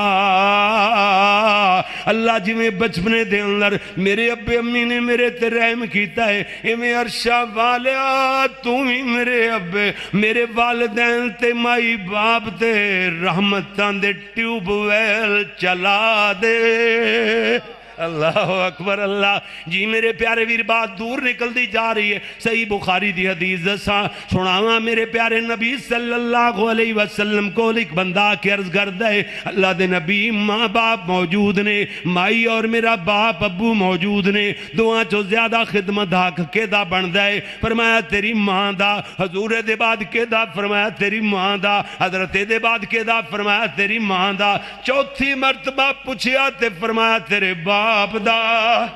اللہ جی میں بچپنے دے اندر میرے ابے امی نے میرے تے رحم کیتا ہے ایویں عرشہ والیا تو ہی میرے ابے میرے والدین تے مائی باپ تے رحمتاں دے ٹیوب ویل چلا دے. اللہ اکبر. اللہ جی میرے پیارے ویر بات دور نکل دی جا رہی ہے. صحیح بخاری دی حدیث دساں سناواں. میرے پیارے نبی صلی اللہ علیہ وسلم کو ایک بندہ کے عرض کردا ہے اللہ دے نبی ماں باپ موجود نے مائی اور میرا باپ ابو موجود نے دعا چو زیادہ خدمت حق کیدا بندا ہے؟ فرمایا تیری ماں دا. حضور دے بعد کیدا؟ فرمایا تیری ماں دا. حضرت دے بعد کیدا؟ فرمایا تیری ماں دا. چوتھی مرتبہ پوچھیا تے فرمایا تیرے باپ دا.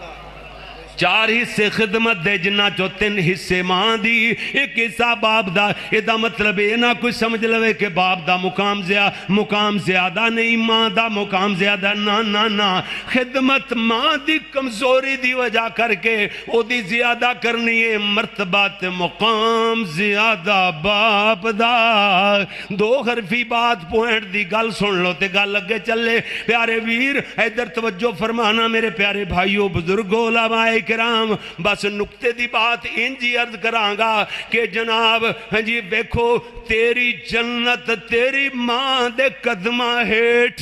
چار حصے خدمت دے جنہ چو تین حصے ماں دی ایک حصہ باپ دا. یہ مطلب یہ نہ کوئی سمجھ لوے کہ باپ دا مقام زیادہ نہیں ماں دا مقام زیادہ. نا خدمت ماں دی کمزوری دی وجہ کر کے او دی زیادہ کرنی ہے. مرتبہ تے مقام زیادہ باپ دا. دو حرفی بات پوائنٹ دی گل سن لو تے گل لگے چلے. پیارے ویر ادھر توجہ فرمانا میرے پیارے بھائیو بزرگو علماء کرام. بس نکتے دی بات انجی عرض کرانگا کہ جناب جی دیکھو تیری جنت تیری ماں دے قدمہ ہیٹ.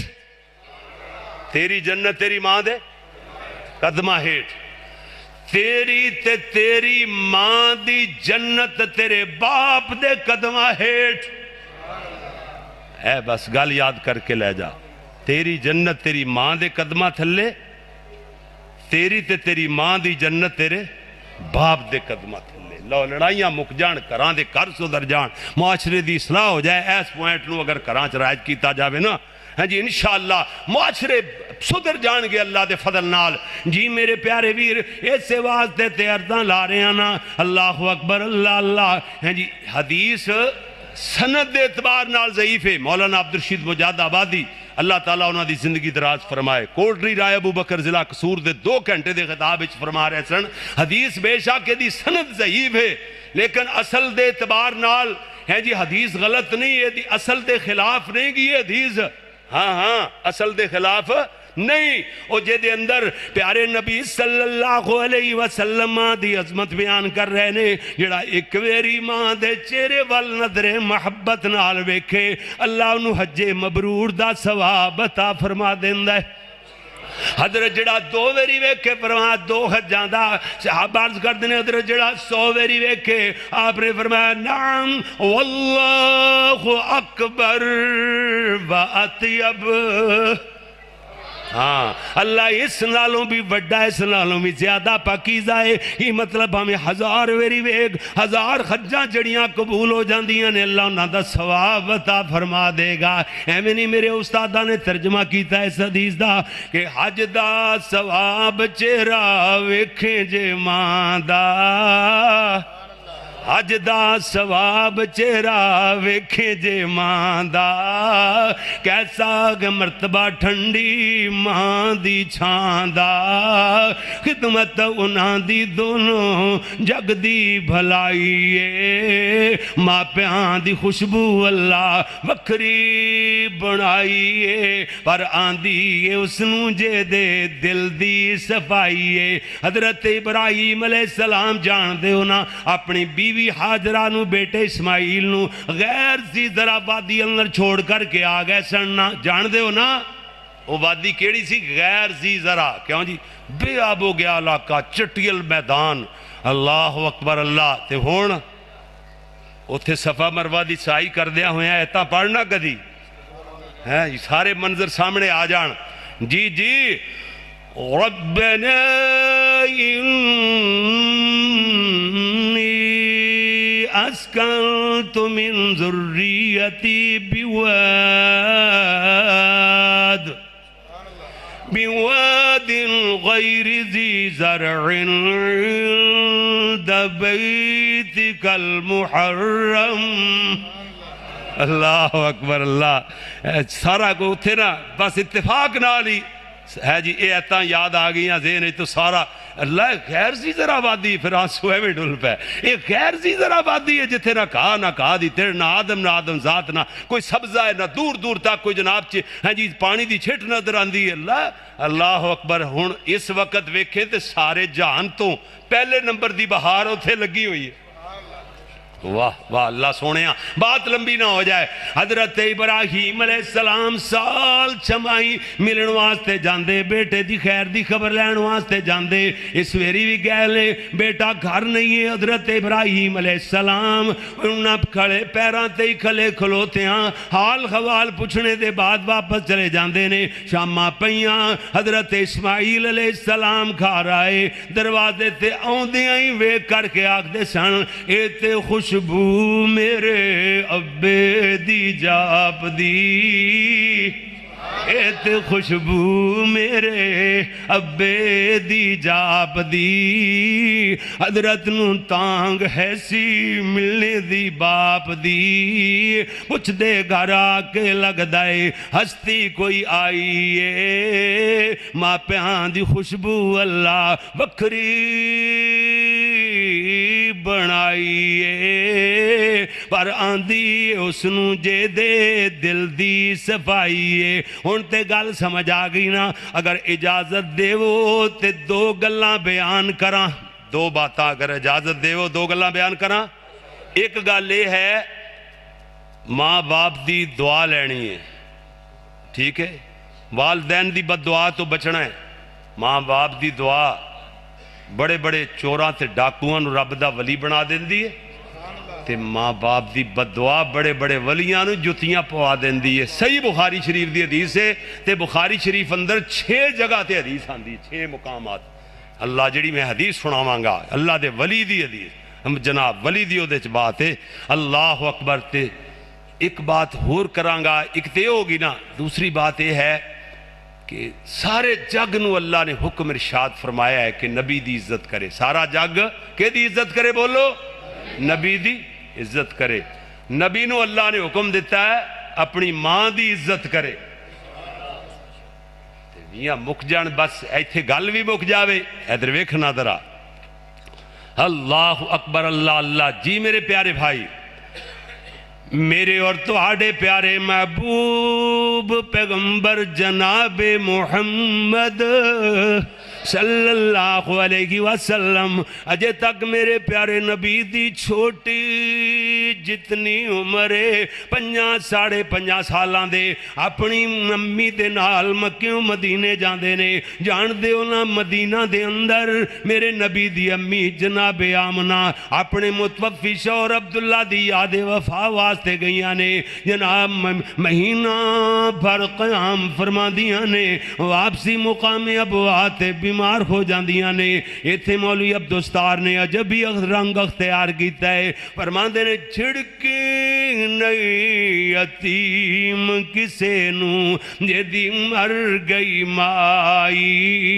تیری جنت تیری ماں دے قدمہ ہیٹ. تیری تے تیری ماں دی جنت تیرے باپ دے قدمہ ہیٹ. اے بس گل یاد کر کے لے جا. تیری جنت تیری ماں دے قدمہ تھلے. تیری تے تیری ماں دی جنت تیرے باپ دے قدمہ تھلے. لو لڑائیاں مک جان کران دے کر سدھر جان معاشرے دی اصلاح ہو جائے. ایس پوائنٹ نو اگر کران چ رائج کیتا جاوے نا ہاں جی انشاءاللہ معاشرے سدھر جان گے اللہ دے فضل نال. جی میرے پیارے ویر اس واسطے تے عرضاں لا رہے ہیں نا. اللہ اکبر اللہ اللہ. ہیں جی حدیث سند دے اعتبار نال ضعیف ہے. مولانا عبدالرشید مجاہد آبادی اللہ تعالیٰ انہوں دی زندگی دراز فرمائے, کوٹری رائے ابو بکر ضلع قصور دے 2 گھنٹے دے خطاب وچ فرما رہے سن حدیث بے شک دی سند ضعیف ہے لیکن اصل دے اعتبار نال ہے جی حدیث غلط نہیں ہے, دی اصل دے خلاف نہیں گی حدیث. ہاں اصل دے خلاف نہیں. او جے دے اندر پیارے نبی صلی اللہ علیہ وسلم دی عظمت بیان کر رہے نے, جڑا ایک ویری ماں دے چہرے وال نظر محبت نال ویکھے اللہ انہوں حج مبرور دا ثواب عطا فرما دیندا ہے. حضرت جڑا 2 ویری ویکھے فرمایا 2 حجاں دا. صحابہ عرض کر دینے حضرت جڑا 100 ویری ویکھے آپ نے فرمایا نعم واللہ اکبر و اطیب. ہاں اللہ اس نالوں بھی بڑا ہے, اس نالوں بھی زیادہ پاکیزہ ہے. یہ مطلب ہمیں 1000 ویری ویگ 1000 حجاں جڑیاں قبول ہو جاندیاں نے اللہ انہاں دا ثواب عطا فرما دے گا. ایویں نہیں میرے استاداں نے ترجمہ کیتا ہے اس حدیث دا کہ حج دا ثواب چہرہ ویکھیں جے ماں دا, حج دا ثواب چہرہ ویکھے جے ماں دا, کیسا کہ مرتبہ ٹھنڈی ماں دی چھاں دا, خدمت انہاں دی دونوں جگ دی بھلائیے, ماں پیاں دی خوشبو اللہ وکری بنائیے, پر آندی اس نو جے دے دل دی صفائیے. حضرت ابراہیم علیہ السلام جان دے ہونا اپنی بیوی حاجرہ نو بیٹے اسماعیل نو غیر سی ذرا وادی اندر چھوڑ کر کے آگئے سننا. جان دے ہو نا وہ وادی کیڑی سی غیر سی ذرا, کیوں جی بے آب ہو گیا علاقہ, چٹیل میدان. اللہ اکبر اللہ. تے ہون اتھے صفا مروہ دی سائی کر دیا ہوئے ہیں ایتا پڑھنا کدی ہے, سارے منظر سامنے آ جان. جی ربنا اسکنت من ذریتی بواد غیر ذی زرع عند بیتک المحرم. اللہ اکبر اللہ. سارا کو اتھے نا بس اتفاق نہ لی ہے جی اے ایتاں یاد آ گئی ہیں ذہن تو سارا اللہ غیر سی ذرا وادی. پھر آنسو ہے میں ڈھل پہ ایک غیر سی ذرا وادی ہے جتھے نہ کہا دی تیرے نہ آدم ذات نہ کوئی سبزہ ہے, نہ دور دور تک کوئی جناب ہے جی پانی دی چھٹ نظر آندی ہے. اللہ اکبر. ہن اس وقت ویکھیں تے سارے جہان تو پہلے نمبر دی بہار اتھے لگی ہوئی ہے. واہ واہ اللہ سونیا. بات لمبی نہ ہو جائے. حضرت ابراہیم علیہ السلام سال چھمائی ملن واسطے جاندے, بیٹے دی خیر دی خبر لین واسطے جاندے. اس ویری بھی گئے لے بیٹا گھر نہیں ہے. حضرت ابراہیم علیہ السلام انہاں کھڑے پیراں تے ہی کھلے کھلوتے ہیں, حال خوال پوچھنے دے بعد واپس چلے جاندے نے. شاماں پیاں حضرت اسماعیل علیہ السلام گھر آئے, دروازے تے آوندیاں ہی ویکھ کر کے آکھدے سن اے تے خوشبو میرے ابے دی جاپ دی, اے تے خوشبو میرے ابے دی جاپ دی. حضرت نو تانگ ہے سی ملنے دی باپ دی, پوچھ دے گھر آ کے لگ دائے ہستی کوئی آئیے, ماں پیان دی خوشبو اللہ وکری بنائیے, پر آندی اس نو جے دے دل دی صفائیے. ہن تے گل سمجھ آ گئی نا. اگر اجازت دے وہ تے 2 گلاں بیان کراں, 2 باتاں اگر اجازت دے وہ 2 گلاں بیان کراں. ایک گل یہ ہے ماں باپ دی دعا لینی ہے, ٹھیک ہے, والدین دی بد دعا تو بچنا ہے. ماں باپ دی دعا بڑے بڑے چوراں تے ڈاکوؤں نو رب دا ولی بنا دیندی ہے, تے ماں باپ دی بد دعا بڑے بڑے ولیاں نو جتیاں پوا دیندی ہے. صحیح بخاری شریف دی حدیث ہے, تے بخاری شریف اندر 6 جگہ تے حدیث آندی, 6 مقامات. اللہ جڑی میں حدیث سناواں گا اللہ دے ولی دی حدیث, ہم جناب ولی دی اودے چ بات ہے. اللہ اکبر. تے ایک بات ہور کراں گا, ایک تے ہوگی نا, دوسری بات یہ ہے کہ سارے جگ نو اللہ نے حکم ارشاد فرمایا ہے کہ نبی دی عزت کرے. سارا جگ کہ دی عزت کرے؟ بولو نبی دی عزت کرے. نبی نو اللہ نے حکم دیتا ہے اپنی ماں دی عزت کرے. میاں مک جان بس ایتھے گل بھی مک جاوے. ادھر ویکھنا ذرا. اللہ اکبر اللہ اللہ. جی میرے پیارے بھائی، میرے اور تہاڈے پیارے محبوب پیغمبر جناب محمد صلی اللہ علیہ وسلم اجے تک میرے پیارے نبی دی چھوٹی جتنی عمرے 5.5 سالاں دے اپنی امی دے نال مکیوں مدینے جاندے نے. جان دے اونا مدینہ دے اندر میرے نبی دی امی جناب آمنہ اپنے متوفی شوہر عبداللہ دی یاد وفا واسطے گئیاں نے. جناب مہینہ بھر قیام فرما دیاں نے. واپسی مقام ابوات بیمار ہو جاندیاں نے. ایتھے مولوی عبدالستار نے عجبی رنگ اختیار کیتا ہے. فرماندے نے چھڑکی نہیں یتیم کسے نو جدی مر گئی مائی.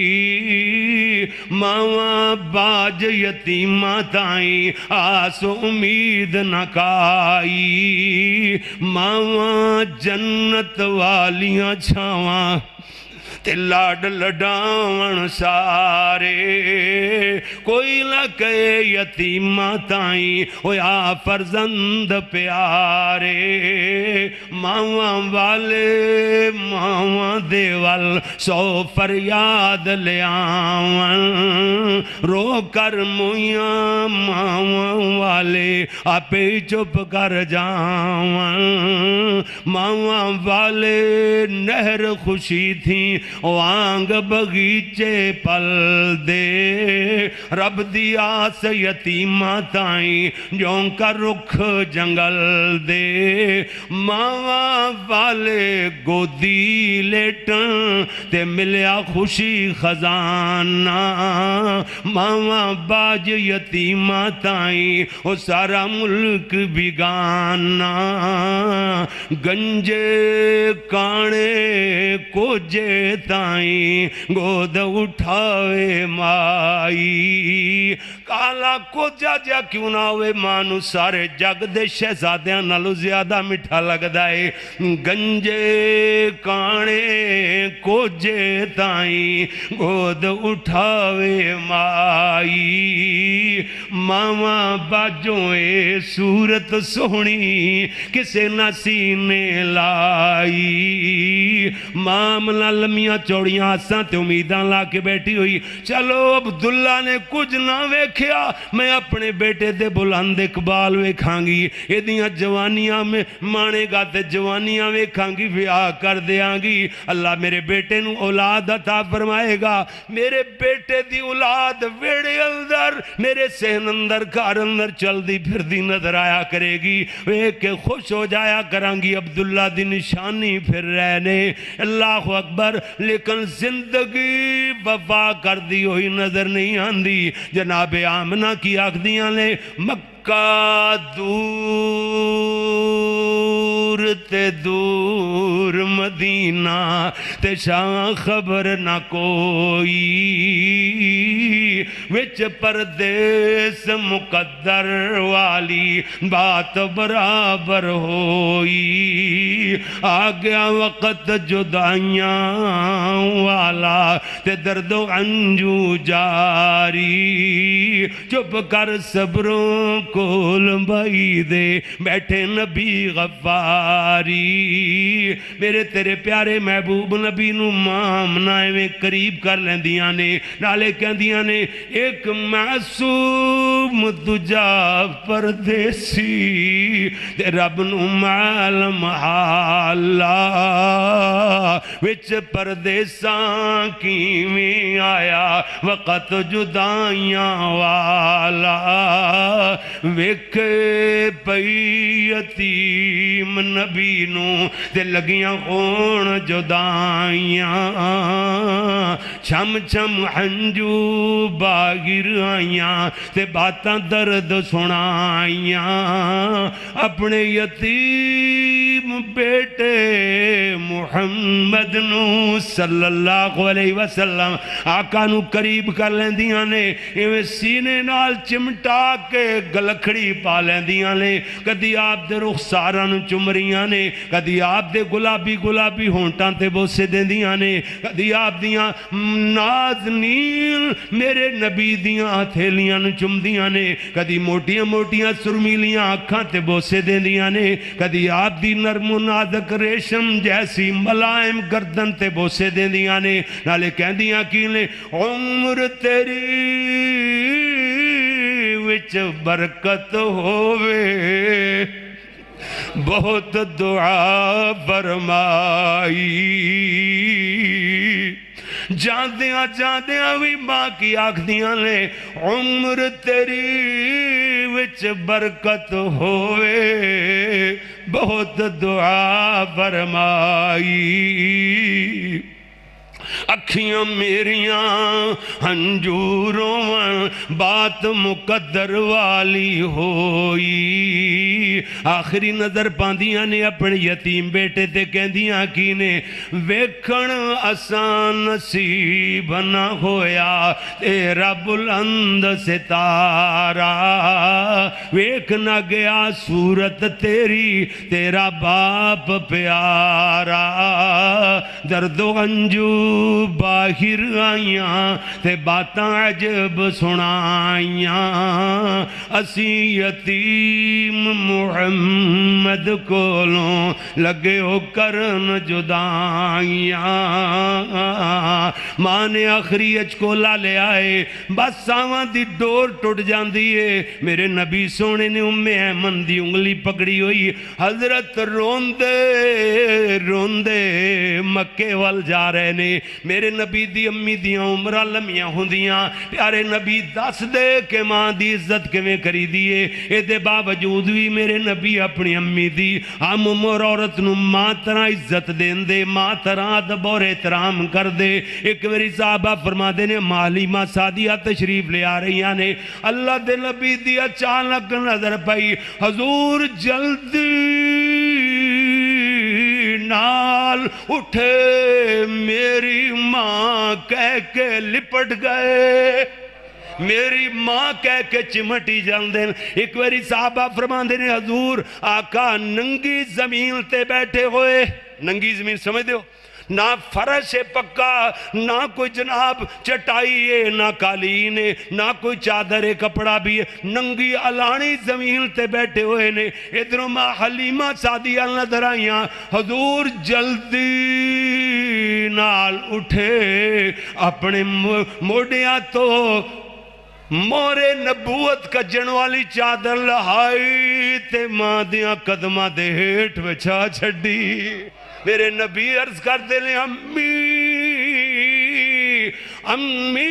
ماواں باج یتیماں تائیں آس امید نہ کائی. ماواں جنت والیاں چھاواں تے لاڈ لڈاون سارے. کوئی نہ کہے یتیماں تائیں ہویا فرزند پیارے. ماواں والے ماواں دے ول 100 فریاد لے آون. رو کر مویاں ماواں والے آپے چپ کر جاون. ماواں والے نہر خوشی تھیں وانگ بغیچے پل دے. رب دی آس یتیماں تائیں جون کا رکھ جنگل دے. ماواں والے گودی لیٹن تے ملیا خوشی خزانہ. ماواں باج یتیماں تائیں او سارا ملک بگانا. گنجے کانے کوجے تائیں گود اٹھاوے مائی. کالا کوجا جا کیوں نہ ہوئے مانو سارے جگ دے شہزادیاں نالو زیادہ مٹھا لگدا ہے. گنجے کانے کوجے تائیں گود اٹھاوے مائی. ماواں باجوں اے صورت سونی کسے نہ سینے لائی. مام لمیاں چوڑیاں آساں تے امیداں لا کے بیٹھی ہوئی. چلو عبداللہ نے کچھ نہ ویکھیا میں اپنے بیٹے دے بلند اقبال ویکھاں گی. ایدیاں جوانیاں میں مانے گا تے جوانیاں ویکھاں گی بیاہ کر دیاں گی. اللہ میرے بیٹے نو اولاد عطا فرمائے گا. میرے بیٹے دی اولاد ویڑے اندر میرے سہن اندر گھر اندر چل دی پھر دی نظر آیا کرے گی. ویکھ کے خوش ہو جایا کران گی. عبداللہ دی نشانی پھر رہنے. اللہ اکبر. لیکن زندگی وفا کر دی ہوئی نظر نہیں آندی. جناب آمنہ کی آخدیاں نے مکہ دور تے دور مدینہ تے شاہ خبر نہ کوئی. وچ پردیس مقدر والی بات برابر ہوئی. آ گیا وقت جدائیاں والا تے درد و انجو جاری. چپ کر صبروں کول بھائی دے بیٹھے نبی غفاری. میرے تیرے پیارے محبوب نبی نو مامنائے میں قریب کر لیندیاں نے. نالے کہندیاں نے ایک معصوم دجا پردیسی تے رب نو معلوم حالا. وچ پردیساں کیویں آیا وقت جدائیاں والا. ویکھے پئی یتیم نبی نو تے لگیاں ہون جدائیاں. چھم چھم ہنجو باغر آئیاں تے باتاں درد سنائیاں. اپنے یتیم بیٹے محمد نو صلی اللہ علیہ وسلم آقا نو قریب کر لیندیاں نے، ایویں سینے نال چمٹا کے گلکھڑی پا لیندیاں نے، کدی آپ دے رخساراں نو چمریاں نے، کدی آپ دے گلابی گلابی ہونٹاں تے بوسے دیندیاں نے، کدی آپ دیاں نازنین میرے نبی دیاں ہتھیلیاں نو چمدیاں نے، کدی موٹیاں موٹیاں سرمیلیاں آنکھاں تے بوسے دیندیاں نے، کدی آپ دی نرم و نازک ریشم جیسی ملائم گردن تے بوسے دیندیاں نے، نالے کہندیاں کی نے عمر تیری وچ برکت ہووے، بہت دعا فرمائی، جاندیاں جاندیاں بھی ماں کی آنکھ دیاں نے عمر تیری وچ برکت ہوئے، بہت دعا فرمائی، اکھیاں میریاں ہنجوروں بات مقدر والی ہوئی، آخری نظر پاندیاں نے اپنے یتیم بیٹے تے کہندیاں کی نے ویکھن آسان نصیب نہ ہویا تیرا بلند ستارہ، ویکھ نہ گیا صورت تیری تیرا باپ پیارا، درد و غنجو باہر آئیاں تے باتاں عجب سنائیاں، اسی یتیم محمد کولوں لگے ہو کرن جدائیاں، ماں نے آخری اچکولا لے آئے، بس ساواں دی ڈور ٹوٹ جاندی ہے، میرے نبی سونے نے ام ایمن دی انگلی پکڑی ہوئی، حضرت روندے روندے مکے وال جا رہے نے، میرے نبی دی امی دیاں عمرہ لمیاں ہوندیاں، پیارے نبی دس دے کہ ماں دی عزت کیویں کری دیئے، اے دے باوجود بھی میرے نبی اپنی امی دی عام عمر عورت نو ماں طرح عزت دین دے، ماں طرح ادب اور احترام کر دے۔ ایک میری صحابہ فرما دے نے معلیمہ سعدیہ تشریف لے آ رہی نے، اللہ دے نبی دی اچانک نظر پئی، حضور جلدی نال اٹھے میری ماں کہہ کے لپٹ گئے، میری ماں کہہ کے چمٹی جاندے۔ ایک واری صحابہ فرماندے نے حضور آقا ننگی زمین تے بیٹھے ہوئے، ننگی زمین سمجھ دیو، نہ فرش ہے پکا، نہ کوئی جناب چٹائی ہے، نہ قالین ہے، نہ کوئی چادر ہے، کپڑا بھی ہے، ننگی علانی زمین تے بیٹھے ہوئے نے۔ ادھروں ماں حلیمہ سعدیہ نظر آئیاں، حضور جلدی نال اٹھے، اپنے موڑیاں تو مورے نبوت کجن والی چادر لہائی تے ماں دیاں قدمہ دے ہیٹھ بچھا چھڑی۔ میرے نبی عرض کر دے لے امی امی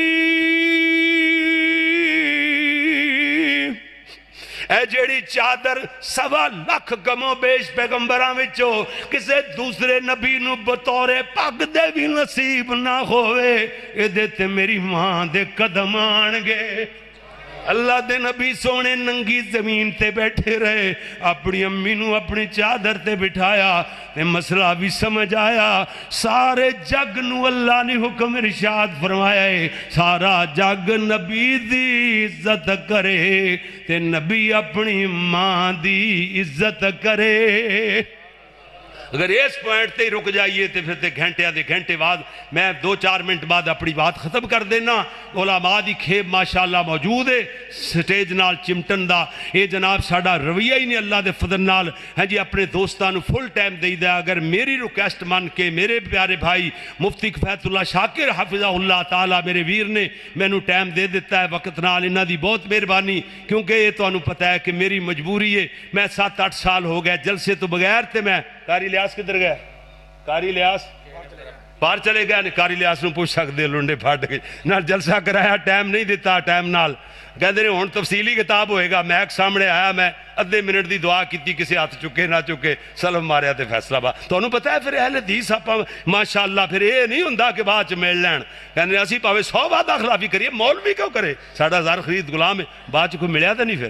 اے جیڑی چادر 1.25 لاکھ کمو بیش پیغمبراں وچوں کسے دوسرے نبی نو بطور پگ دے بھی نصیب نہ ہوئے، اے دے تے میری ماں دے قدم آن گے۔ اللہ دے نبی سونے ننگی زمین تے بیٹھے رہے، اپنی امی نو اپنی چادر تے بٹھایا، تے مسئلہ بھی سمجھ آیا۔ سارے جگ نو اللہ نے حکم ارشاد فرمایا ہے، سارا جگ نبی دی عزت کرے تے نبی اپنی ماں دی عزت کرے۔ اگر اس پوائنٹ تے رک جائیے تو پھر گھنٹے بعد میں 2-4 منٹ بعد اپنی بات ختم کر دینا۔ علماء دی کھیب ماشاءاللہ موجود ہے سٹیج نال چمٹن دا، یہ جناب ساڑا رویہ ہی نہیں اللہ دے فضل نال ہے جی اپنے دوستانو فل ٹائم دے دا۔ اگر میری ریکویسٹ مان کے میرے پیارے بھائی مفتی کفایت اللہ شاکر حافظہ اللہ تعالیٰ میرے ویر نے مینوں ٹائم دے دیتا ہے وقت نال، انہاں دی بہت مہربانی، کیونکہ یہ تو انہوں پتہ ہے کہ میری مجبوری ہے۔ میں 7-8 سال ہو گئے جلسے تو بغیر تے میں کاری لیاس کدھر گیا؟ کاری لیاس باہر چلے گئے، کاری لیاس نو پوچھ سکتے لنڈے پھاٹ گئے نہ جلسہ کرایا، ٹائم نہیں دیتا ٹائم نال کہتے ہیں ہون تفصیلی کتاب ہوئے گا۔ میں ایک سامنے آیا، میں ادھے منٹ دی دعا کیتی، کسی ہاتھ چکے نہ چکے سلام ماریا تے فیصلہ با۔ تو انہوں پتہ ہے پھر اہل حدیث آپ ماشاءاللہ پھر یہ نہیں ہوندا کہ بعد چ مل لین، کہتے ہیں اسی پاوے 100 وعدہ خلافی کریے، مولوی کیوں کرے، ساڑا زار خرید غلام ہے، بعد چ کوئی ملیا تو نہیں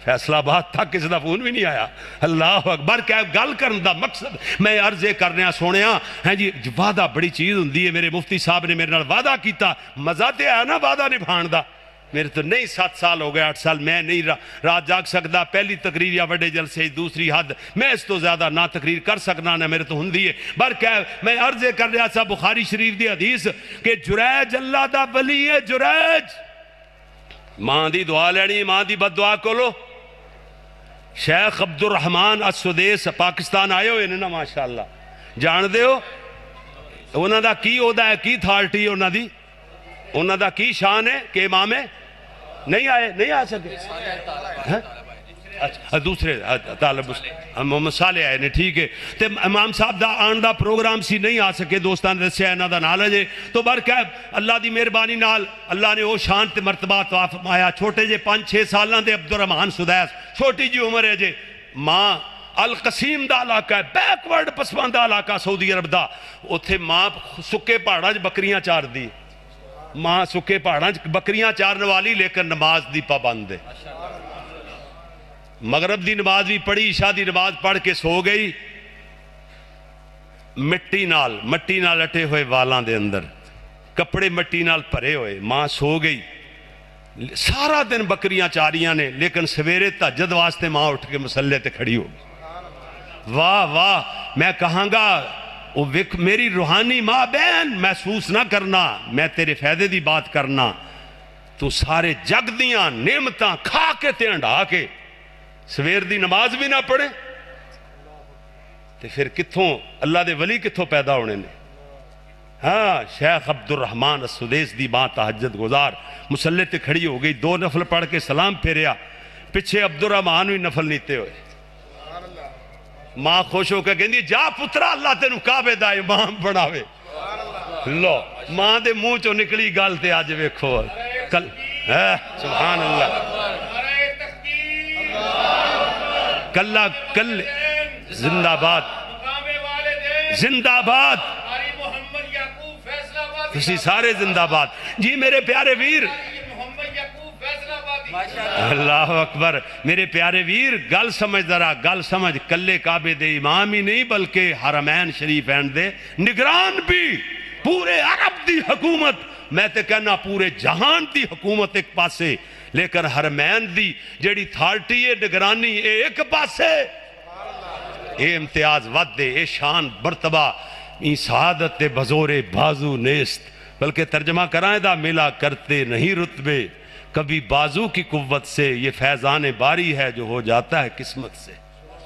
فیصلہ آباد تک کسی دا فون بھی نہیں آیا. اللہ اکبر. کیا گل کرن دا مقصد میں عرض کر رہا سونے ہیں جی وعدہ بڑی چیز ہوندی ہے. میرے مفتی صاحب نے میرے نال وعدہ کیتا, مزہ تے آیا نا وعدہ نبھان دا. میرے تو نہیں 7 سال ہو گئے 8 سال میں نہیں رات جاگ سکتا. پہلی تقریر یا وڈے جلسے دوسری حد میں اس تو زیادہ نہ تقریر کر سکنا نہ میرے تو ہندی ہے. بر کیا میں عرض کر رہا تھا بخاری شریف دی حدیث کہ جریج اللہ دا ولی ہے. جریج ماں دی دعا لینی, ماں دی بد دعا کولو. شیخ عبد الرحمان السدیس پاکستان آئے ہوئے نا ماشاءاللہ, جان دے ہو انہاں دا کی عہدہ ہے, کی اتھارٹی ہے انہاں دی, انہاں دا کی شان ہے کہ امام نہیں آئے, نہیں آ سکے. اچھا دوسرے طالب محمد صالح آئے نے, ٹھیک ہے. تے امام صاحب دا آن دا پروگرام سی نہیں آ سکے, دوستان دسیا انہاں دا نال ہے. تو برکہ اللہ دی مہربانی نال اللہ نے وہ شان تے مرتبہ عطا فرمایا. چھوٹے جے 5-6 سالاں دے عبد الرحمان سدیس, چھوٹی جی عمر ہے جے. ماں القسیم دا علاقہ ہے, بیکورڈ پسماندہ علاقہ سعودی عرب دا. اتھے ماں سکے پہاڑاں بکریاں چار دی, ماں سکے پہاڑاں بکریاں چارن والی لیکن نماز دی پابند ہے. مغرب دی نماز بھی پڑھی, عشاء دی نماز پڑھ کے سو گئی. مٹی نال اٹے ہوئے والاں دے اندر, کپڑے مٹی نال بھرے ہوئے, ماں سو گئی. سارا دن بکریاں چاریاں نے, لیکن سویرے تہجد واسطے ماں اٹھ کے مسلے تے کھڑی ہو گئی. واہ واہ. میں کہاں گا میری روحانی ماں بہن محسوس نہ کرنا, میں تیرے فائدے دی بات کرنا. تو سارے جگ دیاں نعمتاں کھا کے تے ہنڈا کے سویر دی نماز بھی نہ پڑھے تے پھر کتھوں اللہ دے ولی کتھوں پیدا ہونے نے. ہاں شیخ عبد الرحمان السدیس دی ماں تہجد گزار مسلے تے کھڑی ہو گئی, 2 نفل پڑھ کے سلام پھیریا, پیچھے عبد الرحمان بھی نفل نیتے ہوئے. ماں خوش ہو کے کہندی جا پترا اللہ تینوں کعبے دا امام بناوے. لو ماں دے منہ چوں نکلی گل تے اج ویکھو کل سبحان اللہ. کلہ کل زندہ باد زندہ باد, تسی سارے زندہ باد جی میرے پیارے ویر. اللہ اکبر. میرے پیارے ویر گل سمجھ ذرا, گل سمجھ. کلے کعبے دے امام ہی نہیں بلکہ حرمین شریفین دے نگران بھی. پورے عرب دی حکومت, میں تے کہنا پورے جہان دی حکومت ایک پاسے, لیکن حرمین دی جیڑی تھارٹی ہے نگرانی اے ایک پاسے. اے امتیاز ود دے, اے شان برتبہ, این سعادت بزور بازو نیست. بلکہ ترجمہ کرائیں دا ملا کرتے نہیں رتبے, کبھی بازو کی قوت سے, یہ فیضان باری ہے جو ہو جاتا ہے قسمت سے.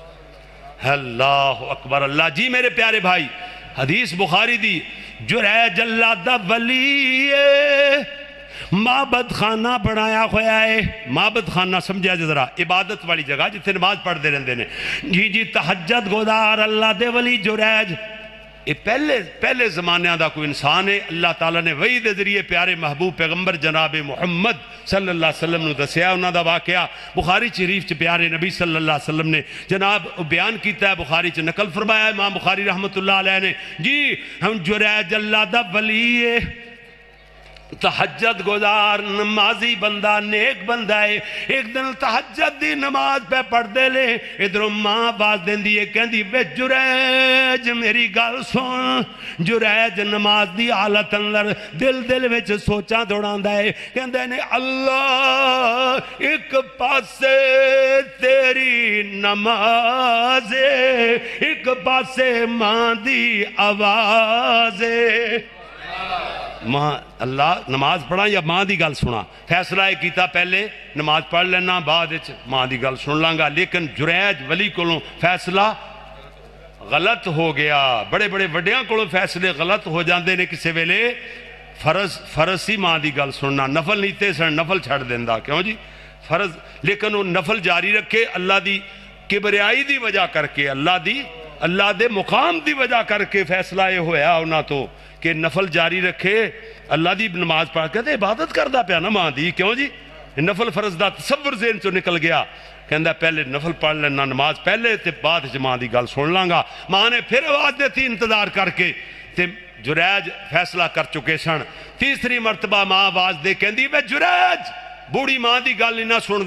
اللہ اکبر. اللہ جی میرے پیارے بھائی, حدیث بخاری دی, جریج اللہ دا ولی معبد خانہ بنایا ہویا ہے. معبد خانہ سمجھا ذرا عبادت والی جگہ جتنے نماز پڑھ دے رہندے نے. جی تہجد گزار اللہ دے ولی جریج. یہ پہلے زمانے دا کوئی انسان ہے. اللہ تعالیٰ نے وحی دے ذریعے پیارے محبوب پیغمبر جناب محمد صلی اللہ علیہ وسلم نے دسیا. انہاں دا واقعہ بخاری شریف چ پیارے نبی صلی اللہ علیہ وسلم نے جناب بیان کیتا ہے, بخاری چ نقل فرمایا ہے امام بخاری رحمت اللہ علیہ نے. جی ہم جریج اللہ دا ولی ہے, تہجد گزار نمازی بندہ, نیک بندہ ہے. ایک دن تہجد دی نماز پہ پڑھ دے لے, ادھروں ماں آواز دین دی کہندی وے جریج میری گل سن. جریج نماز دی حالت اندر دل وچ سوچاں دوڑاندا ہے. کہندے نے اللہ ایک پاسے تیری نماز ہے, ایک پاسے ماں دی آواز ہے. ماں اللہ نماز پڑھا یا ماں دی گل سنا, فیصلہ ہے کیتا پہلے نماز پڑھ لینا بعد ماں دی گل سن لانگا. لیکن جریج ولی کولوں فیصلہ غلط ہو گیا. بڑے بڑے وڈیاں کولوں فیصلے غلط ہو جاندے نے کسے ویلے. فرض سی ماں دی گل سننا, نفل نیتے سن نفل چھڑ دیندا, کیوں جی فرض, لیکن وہ نفل جاری رکھے اللہ دی کبریائی دی وجہ کر کے, اللہ دے مقام دی وجہ کر کے فیصلہ یہ ہویا انہاں تو کہ نفل جاری رکھے. اللہ دی نماز پڑھ کے عبادت کردہ پیا نا ماں دی, کیوں جی نفل فرض دا تصور ذہن چو نکل گیا. کہندہ پہلے نفل پڑھ لینا نماز پہلے تے بعد ماں دی گل سن لانگا. ماں نے پھر آواز دیتی انتظار کر کے, تے جریج فیصلہ کر چکے سن. تیسری مرتبہ ماں آواز دے کہندی وے جریج, بوڑی ماں دی گل نہ سندا,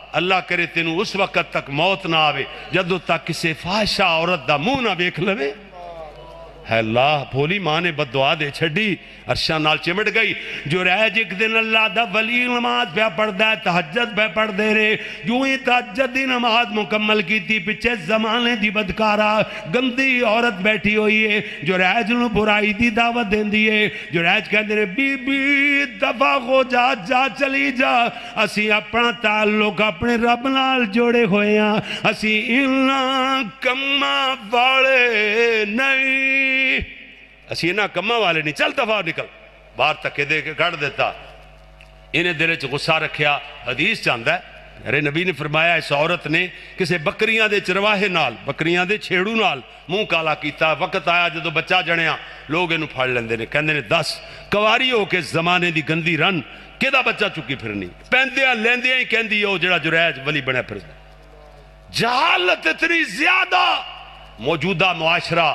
اللہ کرے تینوں اس وقت تک موت نہ آوے جدو تک کسی فحشہ عورت دا منہ نہ ویکھ لوے. ہے اللہ بھولی ماں نے بددعا دے چھڑی عرشاں نال چمٹ گئی. جریج ایک دن اللہ دا ولی نماز پہ پڑھ دے تہجد پہ پڑھ دے رہے. جو ہی تہجد دی نماز مکمل کی تھی پچھے زمانے دی بدکارا گندی عورت بیٹھی ہوئی ہے. جریج نو برائی دی دعوت دین دیئے. جریج کہندے نے بی بی دفع ہو جا جا چلی جا. اسی اپنا تعلق اپنے رب نال جوڑے ہوئے ہیں. اسی انہاں کما والے نہیں. اسی انہاں کما والے نہیں. چل دفع نکل. باہر تکے دے کے کڑ دیتا. انہیں دلے چ غصہ رکھیا. حدیث چاندہ ہے میرے نبی نے فرمایا اس عورت نے کسے بکریاں دے چرواہے نال بکریاں دے چھیڑو نال منہ کالا کیتا. وقت آیا جدو بچہ جنیا لوگ انہوں پھاڑ لیندے نے کہندے نے 10 کواری ہو کے زمانے دی گندی رن کدا بچہ چکی پھرنی پہندیاں لیندیاں ہی کہندی ہو جڑا جریج ولی بنے پھر. جہالت اتنی زیادہ موجودہ معاشرہ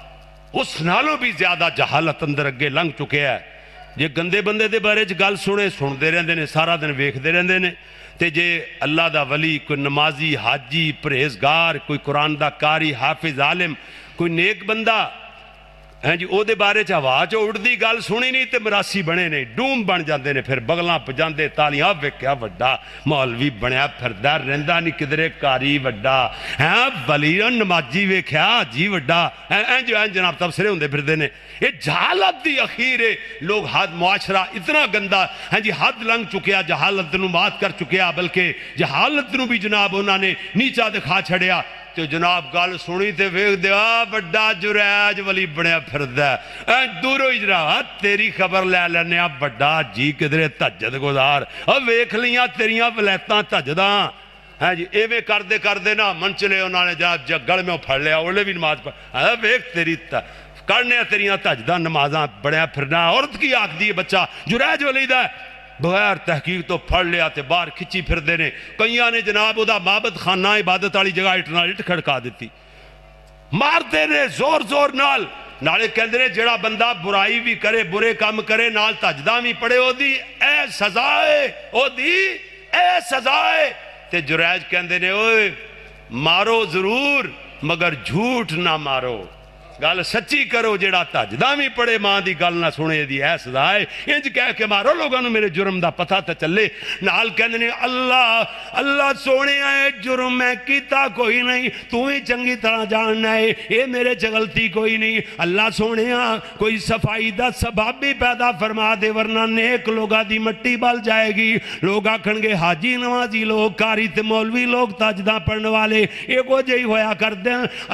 اس نالوں بھی زیادہ جہالت اندر اگے لنگ چکے ہے. یہ گندے بندے دے بارے چ گل سنے سنتے رہندے نے سارا دن ویکھدے رہندے نے. تے جے اللہ دا ولی کوئی نمازی حاجی پرہیزگار کوئی قرآن دا قاری حافظ عالم کوئی نیک بندہ ہیں جی او دے بارے چ ہوا چ اڑدی گل سنی نہیں تے مراسی بنے نے ڈوم بن جاندے نے. پھر بغلاں پجاندے تالیاں ویکھیا وڈا مولوی بنیا پھردا رہندا نہیں کدرے قاری وڈا ہیں ولی نمازی ویکھیا جی وڈا جو جناب تبصرے ہوندے پھردے نے. یہ جہالت دی اخیر ہے. لوگ حد معاشرہ اتنا گندا ہیں جی حد لنگ چکیا جہالت نو مات کر چکیا بلکہ جہالت نو بھی جناب انہوں نے نیچا دکھا چھڑیا. تو جناب گل سنی تے ویکھ دیا بڑا جریج ولی بنیا پھردا ہے. دوروں اجرا تیری خبر لے لینے بڑا جی کدرے تہجد گزار ویکھ لیاں تیریاں ولایتاں تہجداں ہے جی ایویں کردے نا منچلے انہوں نے جب گل میں پھڑ لیا انہیں بھی نماز پڑھ ویکھ تیری کرنے تیریاں تہجداں نمازاں بڑیا پھرنا. عورت کی آکھ دی بچہ جریج ولی دا بغیر تحقیق تو پھڑ لیا تے باہر کھچی پھر دینے. کئیاں نے جناب دا معبد خانہ عبادت والی جگہ اٹھ کھڑکا دیتی مار دینے زور زور نال. نالے کہندے نے جڑا بندہ برائی بھی کرے برے کام کرے نال تہجداں بھی پڑھے او دی اے سزائے او دی اے سزائے. تے جریج کہندے نے اوئے مارو ضرور مگر جھوٹ نہ مارو گل سچی کرو. جیڑا تہجداں بھی پڑھے ماں دی گل نہ سنے دی اے سزا ہے. انج کہہ کے مارو لوگاں نوں میرے جرم دا پتہ تے چلے. نال کہندے نے اللہ سونے اے جرم میں کیتا کوئی نہیں تو ہی چنگی طرح جاننا ہے اے میرے چ غلطی کوئی نہیں. اللہ سونے کوئی صفائی دا سبب بھی پیدا فرما دے ورنہ نیک لوگاں دی مٹی بل جائے گی. لوگ آکھن گے حاجی نمازی لوگ قاری تے مولوی لوگ تہجداں پڑھن والے ایکو جہی ہویا کردے.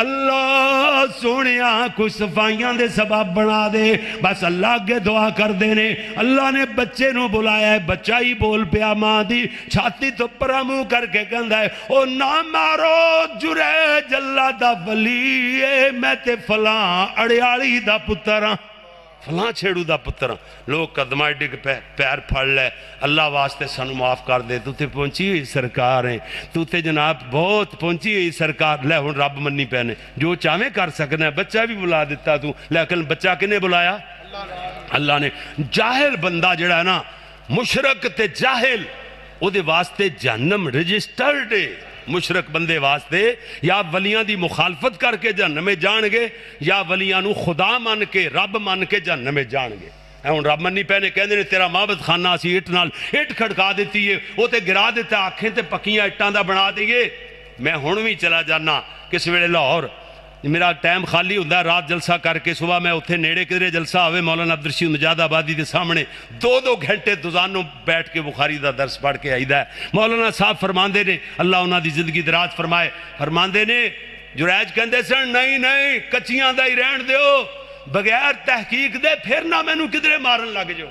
اللہ سونے کوئی صفائیاں دے سبب بنا دے. بس اللہ اگے دعا کر دینے. اللہ نے بچے نو بلایا ہے بچہ ہی بول پیا ماں دی چھاتی تو پرا منہ کر کے کہندا ہے او نہ مارو جریج اللہ دا ولی اے میں تے فلاں اڑیالی دا پتر ہاں فلاں چھیڑو دا پتر ہاں. لوگ قدمہ ڈگ پیر پھڑ لے اللہ واسطے سانو معاف کر دے تو تے پہنچی ہوئی سرکار ہیں تو تے جناب بہت پہنچی ہوئی سرکار. لے ہن رب منی پینے جو چاہویں کر سکنا ہے. بچہ بھی بلا دیتا تو لیکن بچہ کنے بلایا اللہ نے. جاہل بندہ جڑا ہے نا مشرک تے جاہل او دے واسطے جہنم رجسٹرڈ ہے. مشرک بندے واسطے یا ولیاں دی مخالفت کر کے جہنم میں جان گے یا ولیاں نو خدا مان کے رب مان کے جہنم میں جان گے. ہن رب منی پہنے کہندے نے تیرا معبد خانہ اسی اٹ نال اٹ کھڑکا دیتی ہے او تے گرا دیتا آنکھیں تے پکیاں اٹاں دا بنا دئیے. میں ہن بھی چلا جانا کس ویلے لاہور میرا ٹائم خالی ہوندا رات جلسہ کر کے صبح میں اتنے نیڑے کدرے جلسہ ہوئے مولانا عبدالرشید نجاد آبادی دے سامنے 2 گھنٹے دوزانوں بیٹھ کے بخاری دا درس پڑھ کے آئیدہ ہے. مولانا صاحب فرماندے نے اللہ انہاں دی زندگی دراز فرمائے فرماندے نے جریج کہندے سن نہیں کچیاں دا ہی رہن دیو بغیر تحقیق دے پھر نہ مینوں کدرے مارن لگ جو.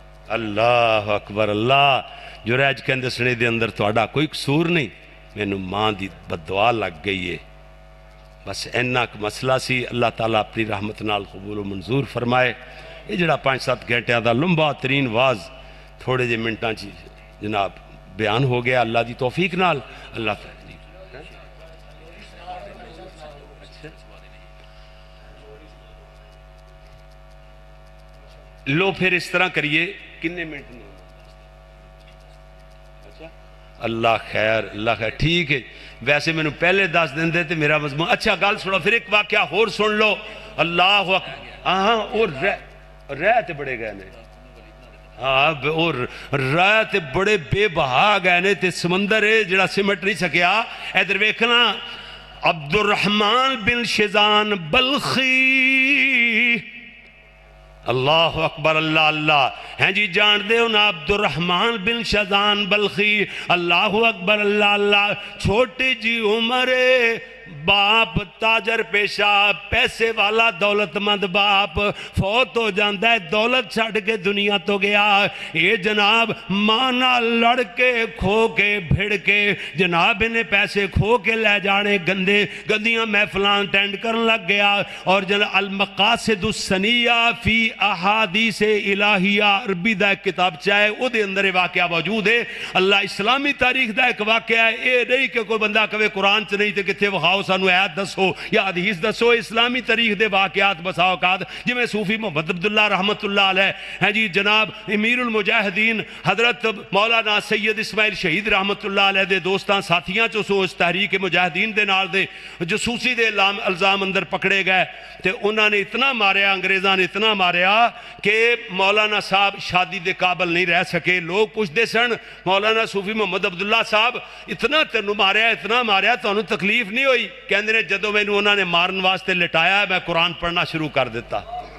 اللہ اکبر. اللہ جریج کہندے سنے دے اندر تہاڈا کوئی قصور نہیں مینوں ماں دی بددعا لگ گئی ہے بس اینا مسئلہ سی. اللہ تعالیٰ اپنی رحمت نال قبول و منظور فرمائے. یہ جڑا 5-7 گھنٹے دا لمبا ترین واز تھوڑے جے منٹاں چی جناب بیان ہو گیا اللہ دی توفیق نال. اللہ تعالیٰ لو پھر اس طرح کریے کنے منٹ نہیں اللہ خیر ٹھیک ہے ویسے میں نے پہلے دس دن دے تے میرا مضمون اچھا گل سنو پھر ایک واقعہ اور سن لو اللہ ہاں اور رہ تے بڑے گئے نے ہاں اور رہ تے بڑے بے بہا گئے نے تے سمندر ہے جڑا سمٹ نہیں سکیا ادھر ویکھنا عبد الرحمن بن شیزان بلخی اللہ اکبر اللہ اللہ ہیں جی جان دے ہونا عبد الرحمن بن شیزان بلخی اللہ اکبر اللہ اللہ چھوٹی جی عمرے باپ تاجر پیشہ پیسے والا دولت مند باپ فوت ہو جاندہ ہے دولت چھڑ کے دنیا تو گیا یہ جناب مانا لڑ کے کھو کے بھڑ کے جناب انہیں پیسے کھو کے لے جانے گندیاں محفلان ٹینڈ کرن لگ گیا اور جناب المقاصد السنیہ فی احادیث الہیہ عربی دا ایک کتاب چاہے او دے اندر واقعہ موجود ہے اللہ اسلامی تاریخ دا ایک واقعہ ہے اے نہیں کہ کوئی بندہ کہے قرآن چ نہیں تے کتھے وخاؤ سانو آیات دسو یا حدیث دسو اسلامی تاریخ دے واقعات بسا اوقات جی میں صوفی محمد عبداللہ رحمت اللہ علیہ ہیں جی جناب امیر المجاہدین حضرت مولانا سید اسماعیل شہید رحمت اللہ علیہ دے دوستان ساتھیاں چو سو اس تحریک مجاہدین دے نال دے جسوسی دے الزام اندر پکڑے گئے تے انہوں نے اتنا ماریا انگریزاں نے اتنا ماریا کہ مولانا صاحب شادی دے قابل نہیں رہ سکے لوگ پوچھتے سن مولانا صوفی محمد عبداللہ صاحب اتنا تینوں ماریا تو انہوں تکلیف نہیں ہوئی کہندے نے جدو میں انہوں نے مارن واسطے لٹایا میں قرآن پڑھنا شروع کر دیتا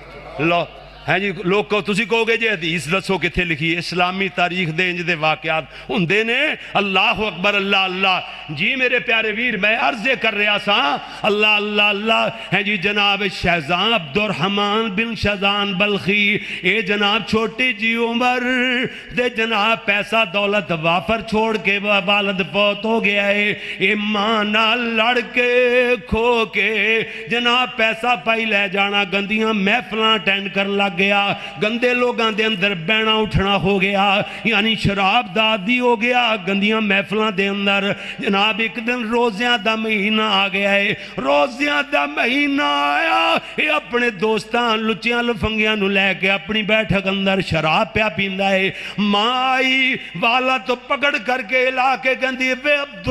لو ہیں جی لوگ کو تسی کہو گے جی حدیث دسو کتھے لکھی اسلامی تاریخ دے انج دے واقعات ہوندے نے اللہ اکبر اللہ اللہ جی میرے پیارے ویر میں عرضے کر رہا سا اللہ اللہ اللہ ہیں جی جناب شیزان عبد الرحمن بن شیزان بلخی اے جناب چھوٹی جی عمر دے جناب پیسہ دولت وافر چھوڑ کے والد فوت ہو گیا ہے اے مانا لڑ کے کھو کے جناب پیسہ پائی لے جانا گندیاں محفلاں ٹینڈ کر لگ گیا گندے لوگاں دے اندر بینا اٹھنا ہو گیا یعنی شراب دادی ہو گیا گندیاں محفلاں دے اندر جناب ایک دن روزیاں دا مہینہ آ گیا ہے روزیاں دا مہینہ آیا یہ اپنے دوستان لچیاں لفنگیاں نو لے کے اپنی بیٹھک اندر شراب پیا پیندا ہے مائی والا تو پکڑ کر کے لا کے گندی وے عبد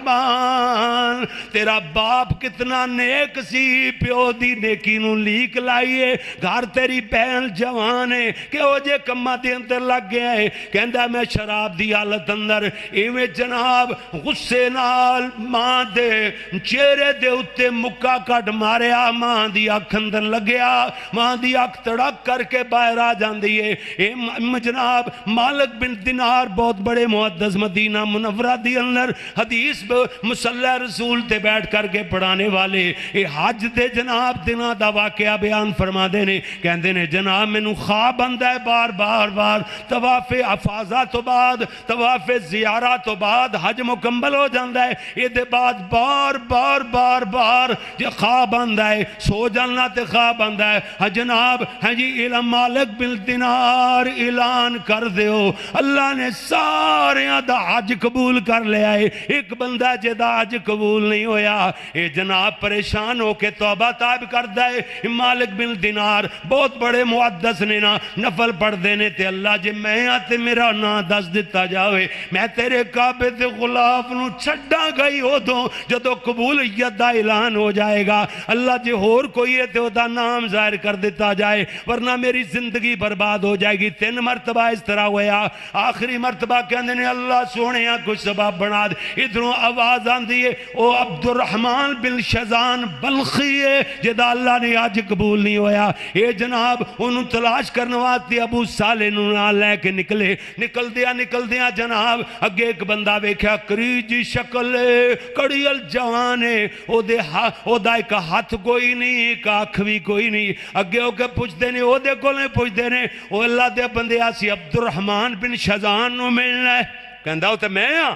الرحمن تیرا باپ کتنا نیک سی پیو دی نیکی نو لیک لائیے گھر تیری بہن جوان ہے کہ وہ جے کمہ دے اندر لگ گیا ہے کہندہ میں شراب دی حالت اندر ایویں جناب غصے نال ماں دے چہرے دے اتے مکہ کٹ ماریا ماں دی اکھ اندر لگیا ماں دی اکھ تڑک کر کے باہر آ جاندی ہے جناب مالک بن دینار بہت بڑے محدث مدینہ منورہ دی اندر حدیث مصلی رسول تے بیٹھ کر کے پڑھانے والے حج دے جناب دنہ دا واقعہ بیان فرما دینے کہندے نے جناب میں نو خواب بندہ ہے بار بار بار طواف افاظہ تو بعد طواف زیارہ تو بعد حج مکمل ہو جاندہ ہے یہ دے بعد بار بار بار بار یہ خواب بندہ ہے سو جلنا تے خواب بندہ ہے جناب ہیں جی الہ مالک بن دینار اعلان کر دیو اللہ نے سارے دا حج قبول کر لیا ہے ایک بندہ جے دا حج قبول نہیں ہویا یہ جناب پریشان ہو کے توبہ تائب کر دے مالک بن دینار بہت بڑے محدث نے نا نفل پڑھ دینے تے اللہ جے میں آتے میرا نا دس دیتا جاوے میں تیرے کعبے تے غلاف نو چھڑا گئی ہو دو جدو قبولیت دا اعلان ہو جائے گا اللہ جے ہور کوئی ہے تے وہ دا نام ظاہر کر دیتا جائے ورنہ میری زندگی برباد ہو جائے گی 3 مرتبہ اس طرح ہویا آخری مرتبہ کہنے نے اللہ سونے کچھ سبب بنا دے ادھروں آواز آن دیئے او عبد الرحمن بن شیزان بلخی ہے جدا اللہ نے آج قبول نہیں ہویا اے جناب انہوں تلاش کرنواتی ابو صالح نہ لے کے نکل دیا جناب اگے ایک بندہ ویکھیا کریجی شکل کڑیل جوان ہے او دا ایک ہاتھ کوئی نہیں ایک آنکھ بھی کوئی نہیں اگے ہو کے پوچھتے نہیں او دے کو نہیں پوچھتے نہیں او اللہ دے بندے آسی عبد الرحمن بن شیزان نو ملنا ہے کہندہ ہوتا میں ہاں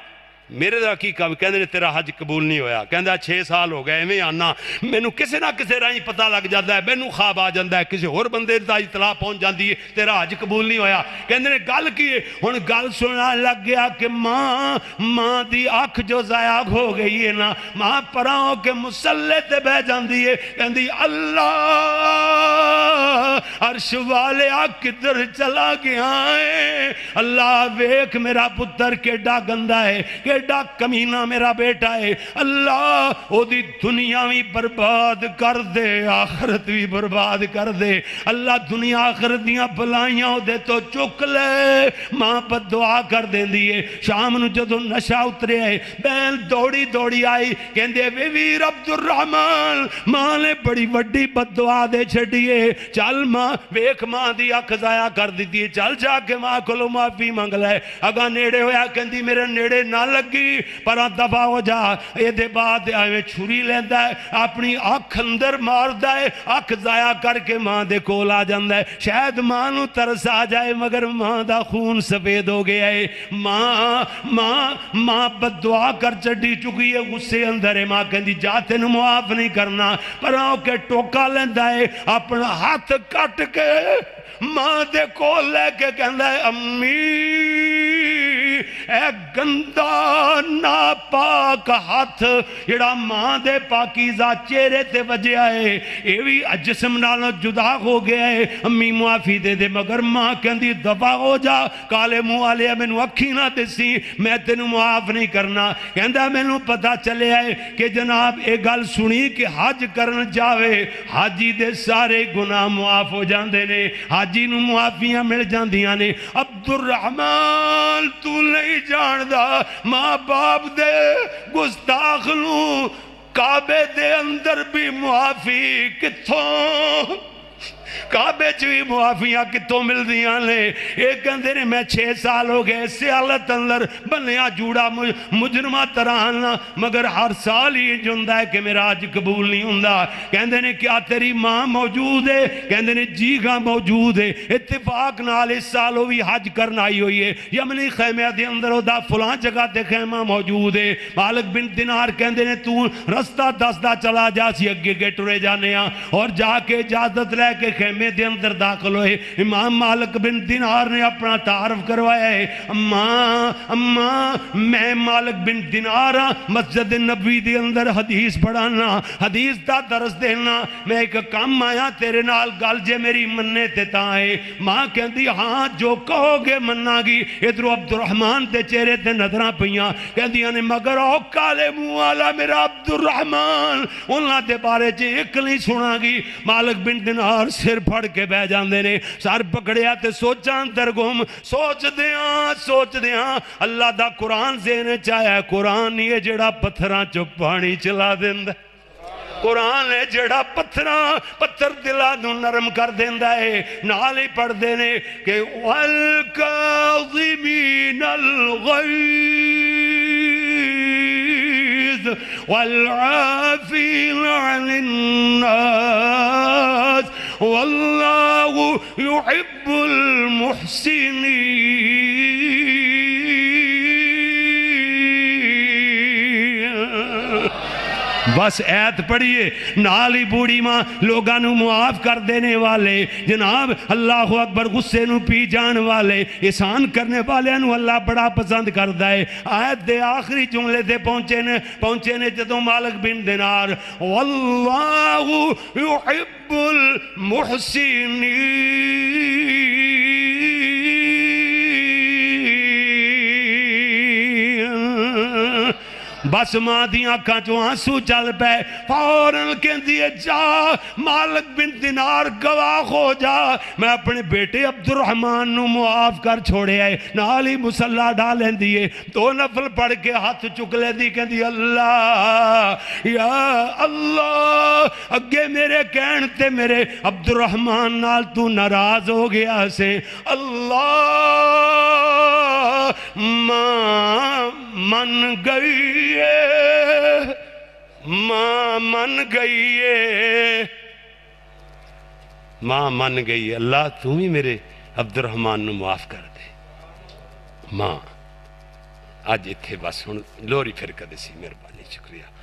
میرے دا کی کم کہندے نے تیرا حج قبول نہیں ہویا. کہندا 6 سال ہو گئے ایویں آنا, مینوں کسے نہ کسے راہیں پتہ لگ جاندا ہے, مینوں خواب آ جاندا ہے, کسے ہور بندے دا اطلاع پہنچ جاندی ہے تیرا حج قبول نہیں ہویا. کہندے نے گل کی ہے؟ ہن گل سننا لگ گیا کہ ماں دی اکھ جو ضائع ہو گئی ہے نا, ماں پراں ہو کے مصلی تے بیٹھ جاندی ہے, کہندی اللہ عرش والے کدھر چلا گیا ہے, اللہ ویکھ میرا پتر کیڈا گندا ہے, کیڈا کمینہ میرا بیٹا ہے, اللہ او دی دنیا بھی برباد کر دے آخرت بھی برباد کر دے, اللہ دنیا آخرت دیاں بلائیاں او دے تو چک لے. ماں بد دعا کر دین دیئے. شام نو جدو نشا اترے ہے بہن دوڑی دوڑی آئی, کہندے ویر عبد الرحمن ماں نے بڑی وڈی بد دعا دے چھڑیے, چل ماں ویکھ ماں دی اکھ ضائع کر دیتی ہے, چل جا کے ماں کولوں معافی منگ لے. اگا نیڑے ہویا کہندی میرے نیڑے نہ لگی پراں دفع ہو جا. اے دے بعد ایویں چھری لیندا ہے اپنی اکھ اندر ماردا ہے, اکھ ضائع کر کے ماں دے کول آ جاندا ہے. شاید ماں نو ترس آ جائے مگر ماں دا خون سفید ہو گیا ہے. ماں بد دعا کر چڈی چکی ہے, غصے اندر ہے. ماں کہندی جا تینوں معاف نہیں کرنا, پراں کے ٹوکا لیندا ہے, اپنا ہاتھ کٹ کے ماں دے کول لے کے کہندا ہے امی اے گندا ناپاک ہاتھ جڑا ماں دے پاکیزہ چہرے تے وجیا ہے اے بھی جسم نالوں جدا ہو گیا ہے, امی معافی دے دے. مگر ماں کہندی دفع ہو جا, کالے منہ والے مینوں اکھی نہ دسی, میں تینوں معاف نہیں کرنا. کہندا مینوں پتہ چلے ہے کہ جناب اے گل سنی کہ حج کرن جاوے حاجی دے سارے گناہ معاف ہو جاندے نے, حاجی نوں معافیاں مل جاندیاں نے. عبد الرحمن تو نہیں جاندا ماں باپ دے گستاخ نوں کعبے دے اندر بھی معافی کتھوں, کعبے چوی معافیاں کتوں مل دیاں لے. ایک کہندے نے میں 6 سال ہو گئے سیالت اندر بنیا جوڑا مجرمہ ترہانا, مگر ہر سال ہی جندہ ہے کہ میرا حج قبول نہیں ہوندہ. کہندے نے کیا تیری ماں موجود ہے؟ کہندے نے جی گاں موجود ہے. اتفاق نال اس سال وہ بھی حج کرنا آئی ہوئی ہے, یمنی خیمہ دے اندر ہو دا فلان جگہ تے خیمہ موجود ہے. مالک بن دینار کہندے نے تو رستہ دسدا چلا جا سی اگے گے ٹرے جانے ہاں, اور جا کے اجازت لے کے خیمے دے اندر داخل ہوئے. امام مالک بن دینار نے اپنا تعارف کروایا ہے, اماں میں مالک بن دینار مسجد نبوی دے اندر حدیث پڑھانا, حدیث دا درس دینا, میں ایک کام آیا تیرے نال گل جے میری مننے تے تاں ہے. ماں کہندی ہاں جو کہو گے مننا گی. ادھر عبد الرحمن دے چہرے تے نظراں پیاں, کہندیاں نے مگر او کالے منہ والا میرا عبد الرحمن انہاں دے بارے چ ایک نہیں سنا گی. مالک بن دینار سر پھڑ کے بہ جاندے نے, سر پکڑیا تے سوچاں اندر گم, سوچ دیاں اللہ دا قرآن ذہن چاہیا ہے. قرآن یہ جڑا پتھراں چو پانی چلا دیندا, قرآن ہے جڑا پتھر دلا نو نرم کر دیندا ہے. نال ہی پڑھ دینے کہ وَالْكَاظِمِينَ الْغَيْظَ وَالْعَافِينَ عَنِ النَّاسِ وَاللَّهُ يُحِبُّ الْمُحْسِنِينَ. بس ایت پڑھیے نال ہی بوڑی ماں لوگاں نو معاف کر دینے والے, جناب اللہ اکبر, غصے نو پی جان والے, احسان کرنے والے نو اللہ بڑا پسند کردا ہے. آیت دے آخری جملے تے پہنچے نے جدوں مالک بن دینار واللہ یحب المحسنین. بس ماں دیاں آنکھاں چوں آنسو چل پے, فوراً کہندی ہے جا مالک بن دینار گواہ ہو جا, میں اپنے بیٹے عبد الرحمن نو معاف کر چھوڑے آئے. نال ہی مصلی ڈالیں دیئے, 2 نفل پڑھ کے ہاتھ چک لے دی, کہندی اللہ یا اللہ اگے میرے کہن تے میرے عبد الرحمن نال تو ناراض ہو گیا سے. اللہ ماں من گئی ہے, ماں من گئی ہے, ماں من گئی ہے. اللہ تم ہی میرے عبد الرحمن نو معاف کر دے. ماں ਅੱਜ ਇੱਥੇ ਬਸ ਹੁਣ ਲੋਹਰੀ ਫਿਰ ਕਦੇ ਸੀ। ਮਿਹਰਬਾਨੀ, ਸ਼ੁਕਰੀਆ।